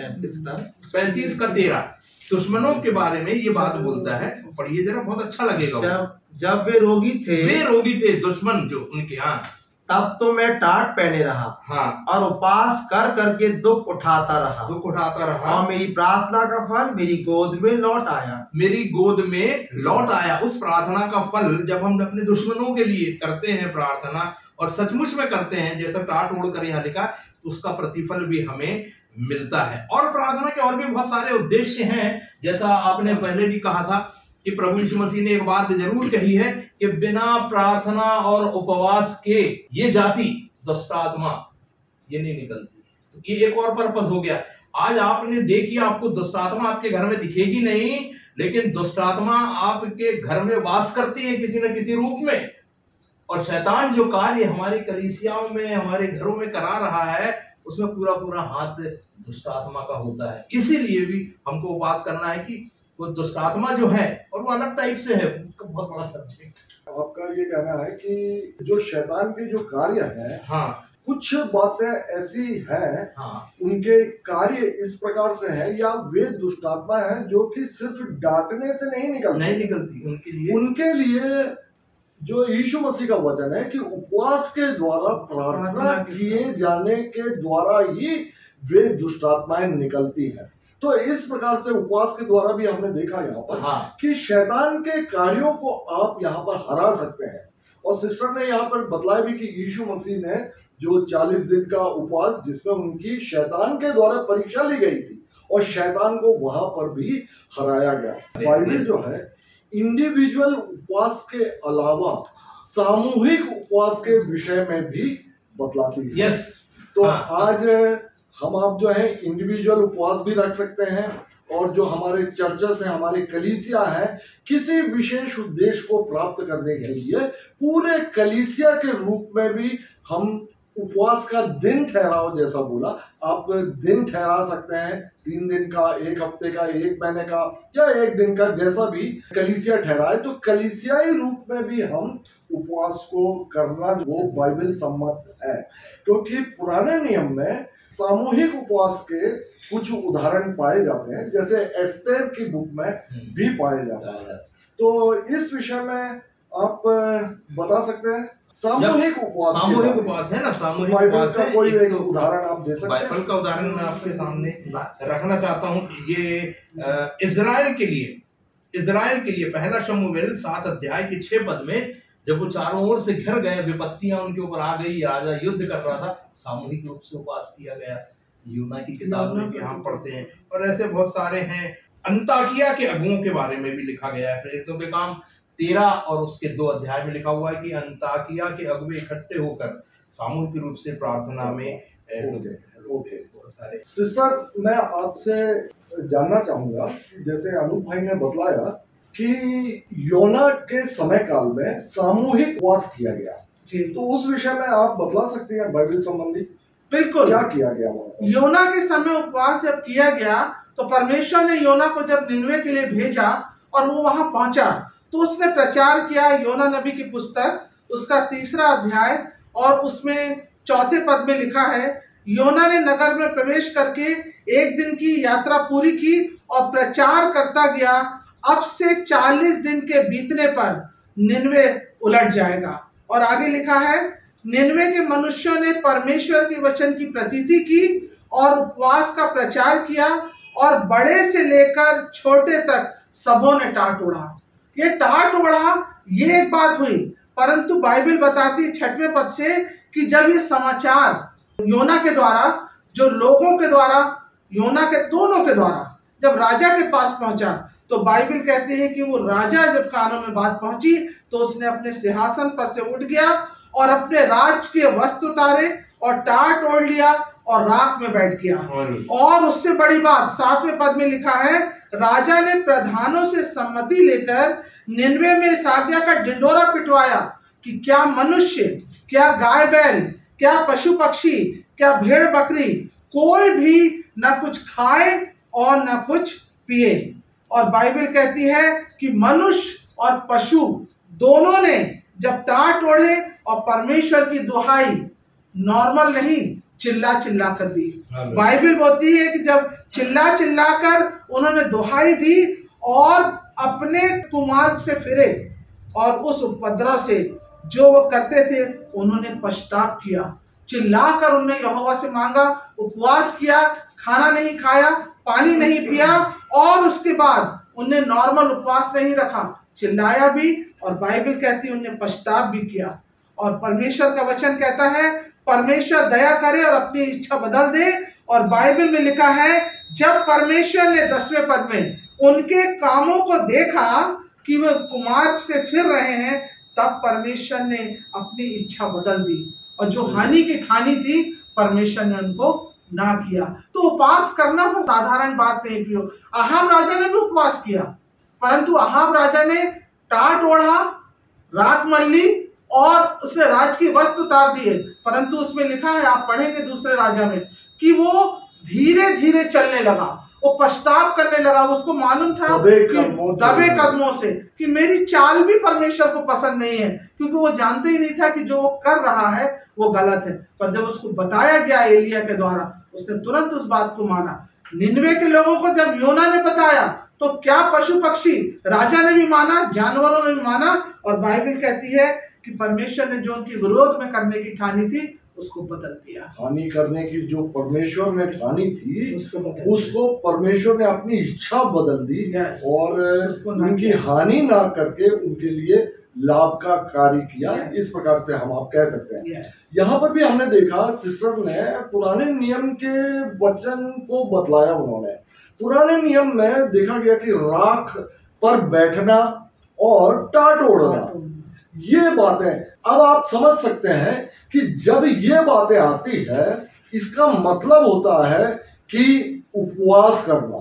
पैंतीस का तेरह दुश्मनों के बारे में ये बात बोलता है, पढ़िए जरा, बहुत अच्छा लगेगा। जब जब वे रोगी थे वे रोगी थे दुश्मन जो उनके, हाँ, तब तो मैं टाट पहने रहा, हाँ, और उपवास कर करके दुख उठाता रहा दुख उठाता रहा, और मेरी प्रार्थना का फल मेरी गोद में लौट आया। मेरी गोद में लौट आया। उस प्रार्थना का फल जब हम अपने दुश्मनों के लिए करते हैं प्रार्थना, और सचमुच में करते हैं जैसा टाट ओढ़ कर यहाँ लिखा, तो उसका प्रतिफल भी हमें मिलता है। और प्रार्थना के और भी बहुत सारे उद्देश्य हैं। जैसा आपने पहले भी कहा था कि प्रभु यीशु मसीह ने एक बात जरूर कही है कि बिना प्रार्थना और उपवास के ये जाति दुष्ट आत्मा ये नहीं निकलती। तो ये एक और पर्पस हो गया। आज आपने देखी, आपको दुष्ट आत्मा आपके घर में दिखेगी नहीं, लेकिन दुष्ट आत्मा आपके घर में वास करती है किसी न किसी रूप में। और शैतान जो कार्य हमारी कलीसियाओं में, हमारे घरों में करा रहा है, उसमें पूरा पूरा हाथ दुष्ट आत्मा का होता है। इसीलिए भी हमको उपवास करना है कि वो दुष्ट आत्मा जो है, और वो अलग टाइप से है, उसका बहुत बड़ा सब्जेक्ट। आपका ये कहना है कि जो शैतान के जो कार्य है, हाँ, कुछ बातें ऐसी हैं, हाँ, उनके कार्य इस प्रकार से हैं, या वे दुष्टात्मा हैं जो कि सिर्फ डांटने से नहीं निकलती नहीं निकलती उनके लिए। उनके लिए जो यीशु मसीह का वचन है कि उपवास के द्वारा, प्रार्थना किए जाने के द्वारा ही वे दुष्टात्माएं निकलती हैं। तो इस प्रकार से उपवास के द्वारा भी हमने देखा यहाँ पर, हाँ, कि शैतान के कार्यों को आप यहाँ पर हरा सकते हैं। और सिस्टर ने यहाँ पर बतलाया भी कि यीशु मसीह ने जो चालीस दिन का उपवास, जिसमें उनकी शैतान के द्वारा परीक्षा ली गई थी, और शैतान को वहां पर भी हराया गया। बाइबल जो है इंडिविजुअल उपवास के अलावा सामूहिक उपवास के विषय में भी बतलाती है। यस, तो हाँ, आज हम आप जो है इंडिविजुअल उपवास भी रख सकते हैं, और जो हमारे चर्चेस हैं, हमारी कलीसिया है, किसी विशेष उद्देश्य को प्राप्त करने के लिए पूरे कलीसिया के रूप में भी हम उपवास का दिन ठहराओ, जैसा बोला, आप दिन ठहरा सकते हैं, तीन दिन का, एक हफ्ते का, एक महीने का, या एक दिन का, जैसा भी कलीसिया ठहराए। तो कलीसियाई रूप में भी हम उपवास को करना वो बाइबल सम्मत है, क्योंकि पुराने नियम में सामूहिक उपवास के कुछ उदाहरण पाए जाते हैं, जैसे एस्तेर की बुक में भी पाए जाता है। तो इस विषय में आप बता सकते हैं सामूहिक उपवास, सामूहिक उपवास है ना, सामूहिक उपवास का है। कोई एक एक तो उदाहरण आप दे सकते हैं? बाइबल का उदाहरण मैं आपके सामने रखना चाहता हूँ। ये इजराइल के लिए, इजराइल के लिए पहला शमूएल सात अध्याय के छह पद में, जब वो चारों ओर से घिर गए, विपत्तियां उनके ऊपर आ गई, राजा युद्ध कर रहा था, सामूहिक रूप से उपवास किया गया। यूना की किताब में कि हम पढ़ते हैं, और ऐसे बहुत सारे हैं। अंताकिया के अगुओं के बारे में भी लिखा गया है। प्रेरितों के काम तेरह और उसके दो अध्याय में लिखा हुआ है कि अंताकिया के अगुए इकट्ठे होकर सामूहिक रूप से प्रार्थना में and ओके, ओके। बहुत सारे। सिस्टर, मैं आपसे जानना चाहूंगा कि जैसे अनूप भाई ने बतलाया कि योना के समय काल में सामूहिक उपवास किया गया, जी तो उस विषय में आप बतला सकते हैं बाइबल संबंधी बिल्कुल। क्या किया गया वहाँ? योना के समय उपवास जब किया गया तो परमेश्वर ने योना को जब निनवे के लिए भेजा और वो वहां पहुंचा तो उसने प्रचार किया। योना नबी की पुस्तक उसका तीसरा अध्याय और उसमें चौथे पद में लिखा है, योना ने नगर में प्रवेश करके एक दिन की यात्रा पूरी की और प्रचार करता गया, अब से चालीस दिन के बीतने पर निनवे उलट जाएगा। और आगे लिखा है, निनवे के मनुष्यों ने परमेश्वर के वचन की प्रतीति की और उपवास का प्रचार किया और बड़े से लेकर छोटे तक सबों ने टाट ओढ़ा। ये टाट ओढ़ा ये एक बात हुई, परंतु बाइबल बताती है छठवें पद से कि जब ये समाचार योना के द्वारा, जो लोगों के द्वारा, योना के दोनों के द्वारा जब राजा के पास पहुंचा तो बाइबल कहती है कि वो राजा जब कानों में बात पहुंची तो उसने अपने सिंहासन पर से उठ गया और अपने राज के वस्त्र उतारे और टाट ओढ़ लिया और राख में बैठ गया। और उससे बड़ी बात सातवें पद में लिखा है, राजा ने प्रधानों से सम्मति लेकर निनवे में इस आज्ञा का ढिंडोरा पिटवाया कि क्या मनुष्य, क्या गाय बैल, क्या पशु पक्षी, क्या भेड़ बकरी, कोई भी न कुछ खाए और न कुछ पिए। और बाइबल कहती है कि मनुष्य और पशु दोनों ने जब टाट ओढ़े और परमेश्वर की दुहाई नॉर्मल नहीं, चिल्ला चिल्ला कर दी। बाइबल बोलती है कि जब चिल्ला चिल्ला कर उन्होंने दुहाई दी और अपने कुमार्ग से फिरे और उस उपद्रव से जो वो करते थे उन्होंने पश्चाताप किया। चिल्लाकर उन्होंने यहोवा से मांगा, उपवास किया, खाना नहीं खाया, पानी नहीं पिया और उसके बाद उन्हें नॉर्मल उपवास नहीं रखा, चिल्लाया भी और बाइबल कहती है उन्हें पश्चाताप भी किया। और परमेश्वर का वचन कहता है परमेश्वर दया करे और अपनी इच्छा बदल दे। और बाइबल में लिखा है जब परमेश्वर ने दसवें पद में उनके कामों को देखा कि वे कुमार्ग से फिर रहे हैं, तब परमेश्वर ने अपनी इच्छा बदल दी और जो हानि की खानी थी परमेश्वर ने उनको ना किया। तो उपवास करना बहुत साधारण बात नहीं प्रियो। अहाब राजा ने भी उपवास किया, परंतु अहाब राजा ने टाट ओढ़ा, राख मल्ली और उसने राज की वस्त्र उतार दिए, परंतु उसमें लिखा है, आप पढ़ेंगे दूसरे राजा में, कि वो धीरे धीरे चलने लगा, वो पश्चाताप करने लगा। उसको मालूम था दबे कि कदमों दबे कदमों से कि मेरी चाल भी परमेश्वर को पसंद नहीं है, क्योंकि वो जानते ही नहीं था कि जो वो कर रहा है वो गलत है। पर जब उसको बताया गया एलिया के द्वारा, उसने तुरंत उस बात को माना। निनवे के लोगों को जब योना ने बताया तो क्या पशु पक्षी, राजा ने भी माना, जानवरों ने भी माना। और बाइबल कहती है कि परमेश्वर ने जो उनके विरोध में करने की ठानी थी उसको बदल दिया। हानि करने की जो परमेश्वर ने ठानी थी उसको बदल उसको परमेश्वर ने अपनी इच्छा बदल दी Yes. और उसको ना उनकी किया। हानि ना करके उनके लिए लाभ का कार्य किया। Yes. इस प्रकार से हम आप कह सकते हैं। Yes. यहाँ पर भी हमने देखा सिस्टर ने पुराने नियम के वचन को बतलाया। उन्होंने पुराने नियम में देखा गया कि राख पर बैठना और टाट ओढ़ना, ये बातें अब आप समझ सकते हैं कि जब ये बातें आती है इसका मतलब होता है कि उपवास करना,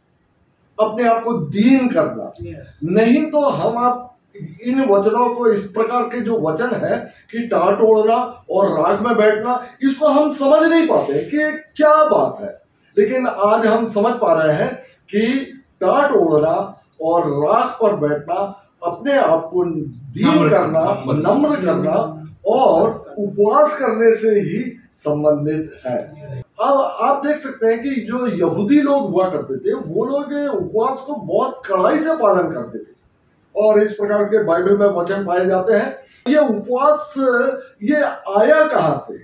अपने आप को दीन करना। Yes. नहीं तो हम आप इन वचनों को, इस प्रकार के जो वचन है कि टाट ओढ़ना और राख में बैठना, इसको हम समझ नहीं पाते कि क्या बात है। लेकिन आज हम समझ पा रहे हैं कि टाट ओढ़ना और राख पर बैठना अपने आप को दीन करना, नम्र करना और उपवास करने से ही संबंधित है। अब आप देख सकते हैं कि जो यहूदी लोग हुआ करते थे वो लोग उपवास को बहुत कड़ाई से पालन करते थे और इस प्रकार के बाइबल में वचन पाए जाते हैं। ये उपवास ये आया कहाँ से?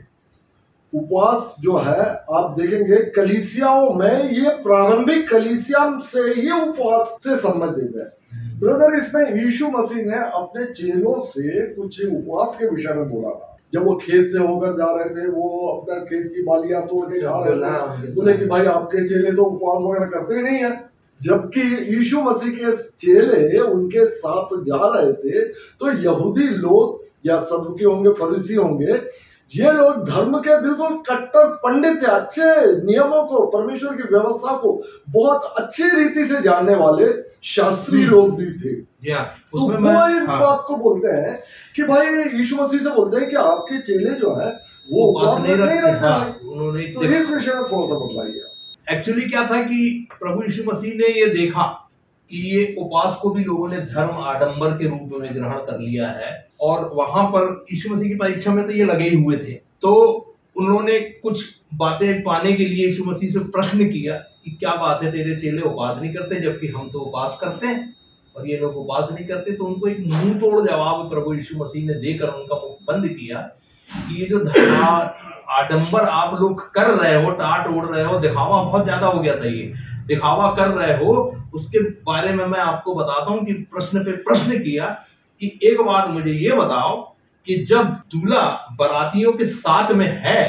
उपवास जो है आप देखेंगे कलीसियाओं में, ये प्रारंभिक कलीसिया से ही उपवास से संबंधित है। ब्रदर, इसमें यीशु मसीह ने अपने चेलों से कुछ उपवास के विषय में बोला था। जब वो खेत से होकर जा रहे थे, वो अपना खेत की बालियां तोड़ के खा रहे थे, बोले कि भाई आपके चेले तो उपवास वगैरह करते ही नहीं है। जबकि यीशु मसीह के चेले उनके साथ जा रहे थे तो यहूदी लोग या सदुकी होंगे, फरीसी होंगे, ये लोग धर्म के बिल्कुल कट्टर पंडित थे, अच्छे नियमों को, परमेश्वर की व्यवस्था को बहुत अच्छी रीति से जानने वाले शास्त्री लोग भी थे। तो वो इस हाँ। बात को बोलते हैं कि भाई यीशु मसीह से बोलते हैं कि आपके चेले जो है वो उपवास नहीं रखते। हाँ, उन्होंने तो इस विषय में थोड़ा सा बताइए। एक्चुअली क्या था कि प्रभु यीशु मसीह ने ये देखा कि ये उपवास को भी लोगों ने धर्म आडंबर के रूप में ग्रहण कर लिया है, और वहां पर यीशु मसीह की परीक्षा में तो ये लगे ही हुए थे। तो उन्होंने कुछ बातें पाने के लिए यीशु मसीह से प्रश्न किया कि क्या बात है, तेरे चेले उपवास नहीं करते जबकि हम तो उपवास करते हैं और ये लोग उपवास नहीं करते। तो उनको एक मुंह तोड़ जवाब प्रभु यीशु मसीह ने देकर उनका मुख बंद किया कि ये जो धर्म आडंबर आप लोग कर रहे हो, टाट ओढ़ रहे हो, दिखावा बहुत ज्यादा हो गया था, ये दिखावा कर रहे हो, उसके बारे में मैं आपको बताता हूं कि प्रश्न पे प्रश्न किया कि एक बात मुझे ये बताओ कि जब दूल्हा बारातियों के साथ में है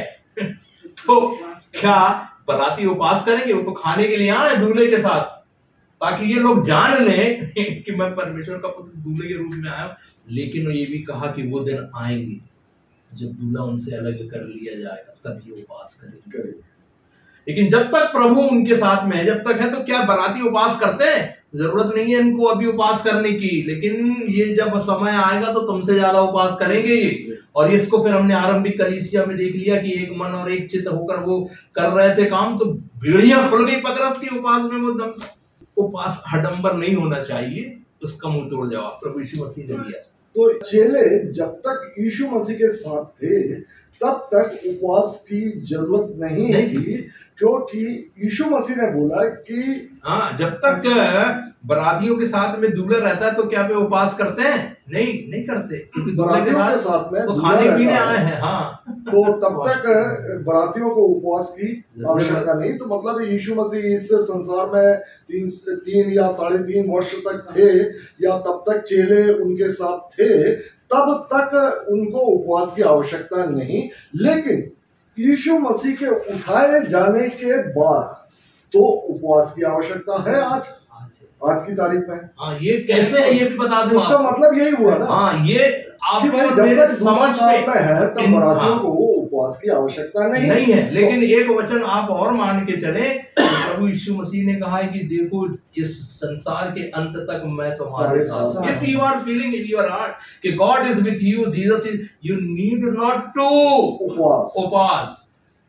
तो क्या बाराती उपवास करेंगे? वो तो खाने के लिए आए दूल्हे के साथ, ताकि ये लोग जान लें कि मैं परमेश्वर का पुत्र दूल्हे के रूप में आया हूं। लेकिन ये भी कहा कि वो दिन आएंगे जब दूल्हा उनसे अलग कर लिया जाएगा, तब ये उपवास करेंगे। लेकिन जब तक प्रभु उनके साथ में है, जब तक है, तो क्या बाराती उपवास करते हैं? जरूरत नहीं है इनको अभी उपवास करने की, लेकिन ये जब समय आएगा तो तुमसे ज्यादा उपवास करेंगे ये। और इसको फिर हमने आरंभिक कलीसिया में देख लिया कि एक मन और एक चित्त होकर वो कर रहे थे काम, तो भेड़ियां खुल गई पतरस के उपवास में। वो दम उपवास आडंबर नहीं होना चाहिए, उसका मुंह तोड़ जवाब प्रभु यीशु मसीह ने दिया। तो चेले जब तक यीशु मसीह के साथ थे तब तक उपवास की जरूरत नहीं, नहीं थी, क्योंकि यीशु मसीह ने बोला कि हाँ, जब तक बरातियों के साथ में दूल्हा रहता है तो क्या वे उपवास करते हैं? नहीं, नहीं करते, क्योंकि बरातियों के साथ में तो खाने पीने आए हैं। हाँ, तो तब तक बरातियों को उपवास की आवश्यकता नहीं। तो मतलब यीशु मसीह इस संसार में तीन तीन या साढ़े तीन वर्ष तक थे, या तब तक चेले उनके साथ थे, तब तक उनको उपवास की आवश्यकता नहीं। लेकिन यीशु मसीह के उठाए जाने के बाद तो उपवास की आवश्यकता है आज आज की तारीख में। हाँ, ये कैसे है ये भी बता दूं। उसका मतलब यही हुआ ना। हाँ, ये कि भाई जब तक समझ में है तब बरातियों को उपवास की आवश्यकता नहीं नहीं है। लेकिन एक वचन आप और मान के चले, प्रभु यीशु मसीह ने कहा है कि देखो इस संसार के अंत तक मैं तुम्हारे साथ। If you are feeling in your heart कि God is with you, Jesus is, you need not to उपवास उपवास,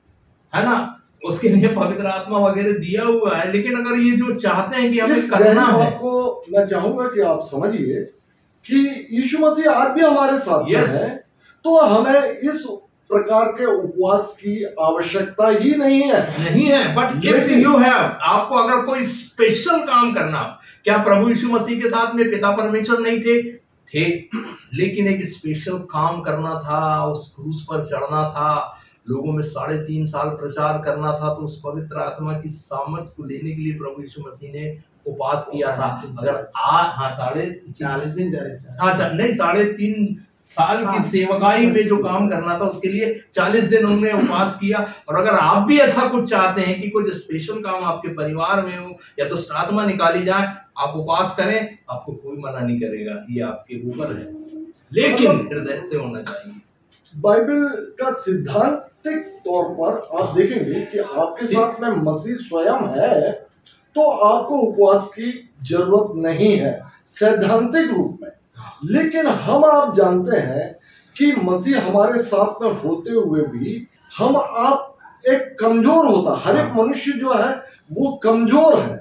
है ना। उसके लिए पवित्र आत्मा वगैरह दिया हुआ है। लेकिन अगर ये जो चाहते हैं कि हमें करना है, आपको मैं चाहूंगा कि आप समझिए कि यीशु मसीह आज भी हमारे साथ yes. है, तो हमें इस प्रकार के उपवास की आवश्यकता ही नहीं है नहीं है। बट इफ यू हैव, आपको अगर कोई स्पेशल काम करना हो, क्या प्रभु यीशु मसीह के साथ में पिता परमेश्वर नहीं थे? थे, लेकिन एक स्पेशल काम करना था, उस क्रूस पर चढ़ना था, लोगों में साढ़े तीन साल प्रचार करना था। तो उस पवित्र आत्मा की सामर्थ्य को लेने के लिए प्रभु यीशु मसीह ने उपवास किया था। अगर आ हाँ साढ़े चालीस दिन हाँ नहीं साढ़े तीन साल की सेवकाई में जो काम करना था उसके लिए चालीस दिन उन्होंने उपवास किया। और अगर आप भी ऐसा कुछ चाहते हैं कि कुछ स्पेशल काम आपके परिवार में हो या तो आत्मा निकाली जाए, आप उपवास करें, आपको कोई मना नहीं करेगा, ये आपके ऊपर है, लेकिन हृदय से होना चाहिए। बाइबल का सिद्धांतिक तौर पर आप देखेंगे कि आपके साथ में मसीह स्वयं है तो आपको उपवास की जरूरत नहीं है सैद्धांतिक रूप में। लेकिन हम आप जानते हैं कि मसीह हमारे साथ में होते हुए भी हम आप एक कमजोर होता, हर एक मनुष्य जो है वो कमजोर है,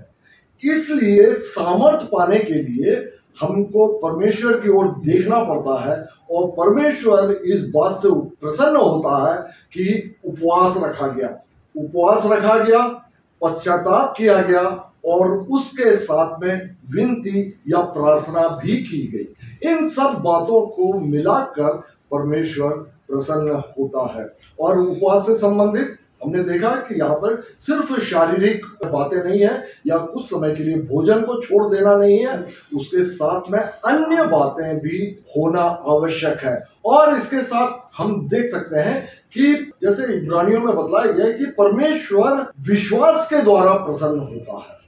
इसलिए सामर्थ्य पाने के लिए हमको परमेश्वर की ओर देखना पड़ता है। और परमेश्वर इस बात से प्रसन्न होता है कि उपवास रखा गया उपवास रखा गया पश्चाताप किया गया और उसके साथ में विनती या प्रार्थना भी की गई। इन सब बातों को मिलाकर परमेश्वर प्रसन्न होता है। और उपवास से संबंधित हमने देखा कि यहाँ पर सिर्फ शारीरिक बातें नहीं है या कुछ समय के लिए भोजन को छोड़ देना नहीं है, उसके साथ में अन्य बातें भी होना आवश्यक है। और इसके साथ हम देख सकते हैं कि जैसे इब्रानियों में बतलाया गया है कि परमेश्वर विश्वास के द्वारा प्रसन्न होता है।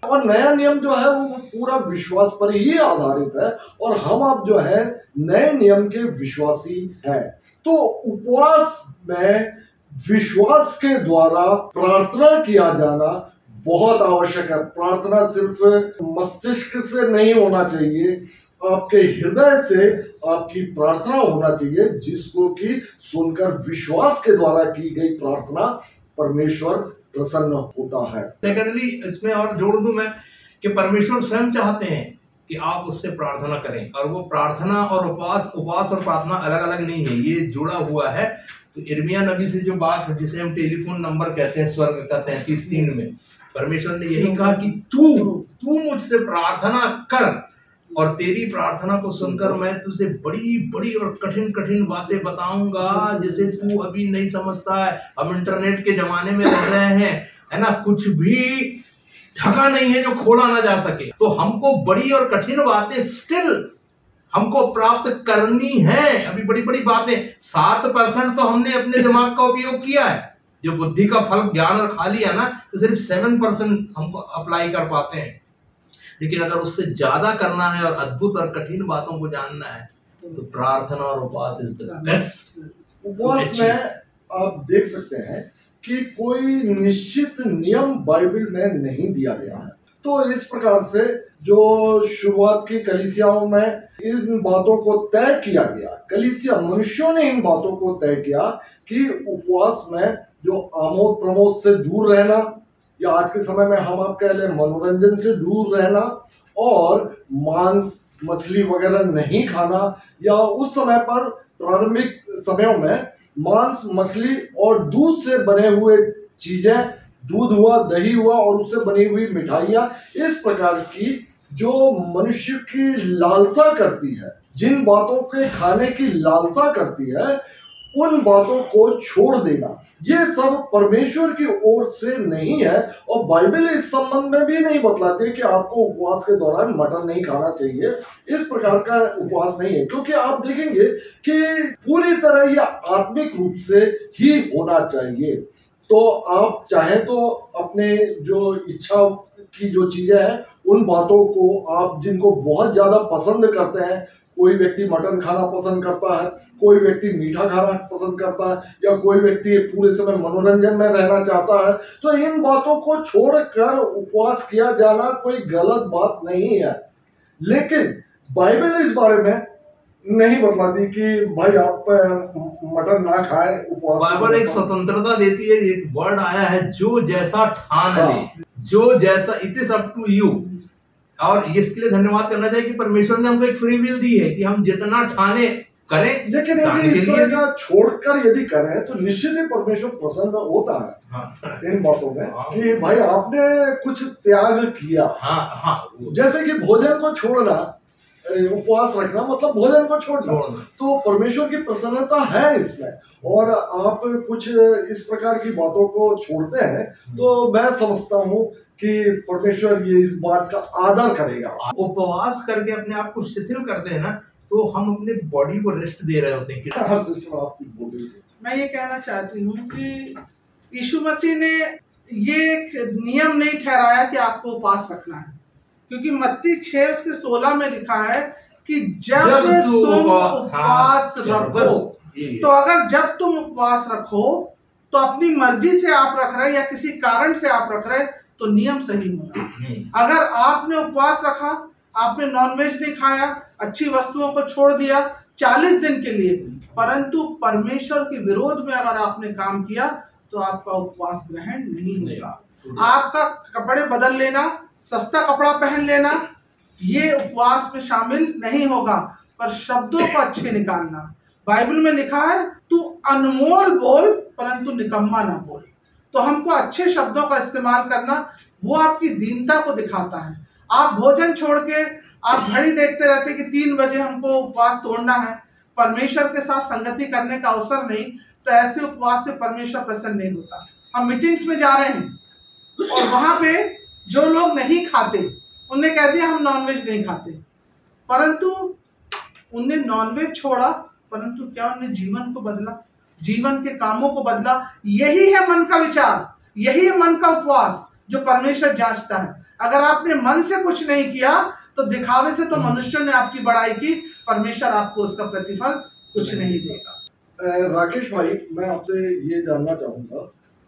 और नया नियम जो है वो पूरा विश्वास पर ही आधारित है और हम आप जो है नए नियम के विश्वासी हैं। तो उपवास में विश्वास के द्वारा प्रार्थना किया जाना बहुत आवश्यक है। प्रार्थना सिर्फ मस्तिष्क से नहीं होना चाहिए, आपके हृदय से आपकी प्रार्थना होना चाहिए, जिसको कि सुनकर विश्वास के द्वारा की गई प्रार्थना परमेश्वर प्रसन्न होता है। सेकेंडली इसमें और जोड़ दूं मैं कि परमेश्वर स्वयं चाहते हैं कि आप उससे प्रार्थना करें, और वो प्रार्थना और उपवास उपवास और प्रार्थना अलग अलग नहीं है, ये जुड़ा हुआ है। तो इर्मिया नबी से जो बात है, जिसे हम टेलीफोन नंबर कहते हैं स्वर्ग का तैंतीस तीन में, परमेश्वर ने यही कहा कि तू तू मुझसे प्रार्थना कर और तेरी प्रार्थना को सुनकर मैं तुझे बड़ी बड़ी और कठिन कठिन बातें बताऊंगा, जिसे तू अभी नहीं समझता है। हम इंटरनेट के जमाने में रह रहे हैं, है ना, कुछ भी ढका नहीं है जो खोला ना जा सके। तो हमको बड़ी और कठिन बातें स्टिल हमको प्राप्त करनी है। अभी बड़ी बड़ी बातें, सात परसेंट तो हमने अपने दिमाग का उपयोग किया है, जो बुद्धि का फल ज्ञान और खा लिया ना, तो सिर्फ सेवन परसेंट हमको अप्लाई कर पाते हैं। लेकिन अगर उससे ज्यादा करना है और अद्भुत और कठिन बातों को जानना है तो प्रार्थना और उपवास इज द बेस्ट। उपवास में आप देख सकते हैं कि कोई निश्चित नियम बाइबल में नहीं दिया गया है। तो इस प्रकार से जो शुरुआत की कलीसियाओं में इन बातों को तय किया गया, कलीसिया मनुष्यों ने इन बातों को तय किया कि उपवास में जो आमोद प्रमोद से दूर रहना, या आज के समय में हम आप कह लें मनोरंजन से दूर रहना, और मांस मछली वगैरह नहीं खाना, या उस समय पर प्रारंभिक समयों में मांस मछली और दूध से बने हुए चीजें, दूध हुआ, दही हुआ और उससे बनी हुई मिठाइयाँ, इस प्रकार की जो मनुष्य की लालसा करती है, जिन बातों के खाने की लालसा करती है, उन बातों को छोड़ देना, ये सब परमेश्वर की ओर से नहीं है। और बाइबल इस संबंध में भी नहीं बतलाती है कि आपको उपवास के दौरान मटन नहीं खाना चाहिए। इस प्रकार का उपवास नहीं है, क्योंकि आप देखेंगे कि पूरी तरह यह आत्मिक रूप से ही होना चाहिए। तो आप चाहें तो अपने जो इच्छा की जो चीजें हैं, उन बातों को आप जिनको बहुत ज्यादा पसंद करते हैं, कोई व्यक्ति मटन खाना पसंद करता है, कोई व्यक्ति मीठा खाना पसंद करता है, या कोई व्यक्ति पूरे समय मनोरंजन में रहना चाहता है, तो इन बातों को छोड़कर उपवास किया जाना कोई गलत बात नहीं है। लेकिन बाइबल इस बारे में नहीं बतलाती कि भाई आप मटन ना खाएं, उपवास। बाइबल एक स्वतंत्रता देती है। एक वर्ड आया है, जो जैसा ठान ले, जो जैसा, it is up to you. और इसके लिए धन्यवाद करना चाहिए कि परमेश्वर ने हमको एक फ्री विल दी है कि हम जितना ठाने करें। लेकिन यदि इस तरह का छोड़कर यदि करें तो निश्चित ही परमेश्वर प्रसन्न होता है। हाँ। इन बातों में। हाँ। कि भाई आपने कुछ त्याग किया। हाँ, हाँ। जैसे कि भोजन को छोड़ना, उपवास रखना मतलब भोजन को छोड़ना, तो परमेश्वर की प्रसन्नता है इसमें। और आप कुछ इस प्रकार की बातों को छोड़ते हैं तो मैं समझता हूँ कि परमेश्वर ये इस बात का आदर करेगा। उपवास करके अपने आप को शिथिल करते हैं ना, तो हम अपने बॉडी को रेस्ट दे रहे होते हैं। हाँ सिस्टर, आप कुछ बोल रही थी। मैं ये कहना चाहती हूँ कि यीशु मसीह ने ये एक नियम नहीं ठहराया कि आपको उपवास रखना है, क्योंकि मत्ती छह उसके सोलह में लिखा है कि जब, जब तुम उपवास रखो, तो अगर जब तुम उपवास रखो तो अपनी मर्जी से आप रख रहे या किसी कारण से आप रख रहे तो नियम सही होगा। अगर आपने उपवास रखा, आपने नॉनवेज नहीं खाया, अच्छी वस्तुओं को छोड़ दिया चालीस दिन के लिए, परंतु परमेश्वर के विरोध में अगर आपने काम किया तो आपका उपवास ग्रहण नहीं होगा। आपका कपड़े बदल लेना, सस्ता कपड़ा पहन लेना, ये उपवास में शामिल नहीं होगा। पर शब्दों को अच्छे निकालना, बाइबल में लिखा है तू अनमोल बोल परंतु निकम्मा ना बोल। तो हमको अच्छे शब्दों का इस्तेमाल करना, वो आपकी दीनता को दिखाता है। आप भोजन छोड़ के आप घड़ी देखते रहते कि तीन बजे हमको उपवास तोड़ना है, परमेश्वर के साथ संगति करने का अवसर नहीं, तो ऐसे उपवास से परमेश्वर प्रसन्न नहीं होता। हम मीटिंग्स में जा रहे हैं और वहां पे जो लोग नहीं खाते उन्हें कह दिया हम नॉनवेज नहीं खाते, परंतु उनने नॉनवेज छोड़ा, परंतु क्या उन्होंने जीवन को बदला, जीवन के कामों को बदला। यही है मन का विचार, यही है मन का उपवास जो परमेश्वर जांचता है। अगर आपने मन से कुछ नहीं किया तो दिखावे से तो मनुष्य ने आपकी बड़ाई की, परमेश्वर आपको उसका प्रतिफल कुछ नहीं देगा। राकेश भाई, मैं आपसे ये जानना चाहूंगा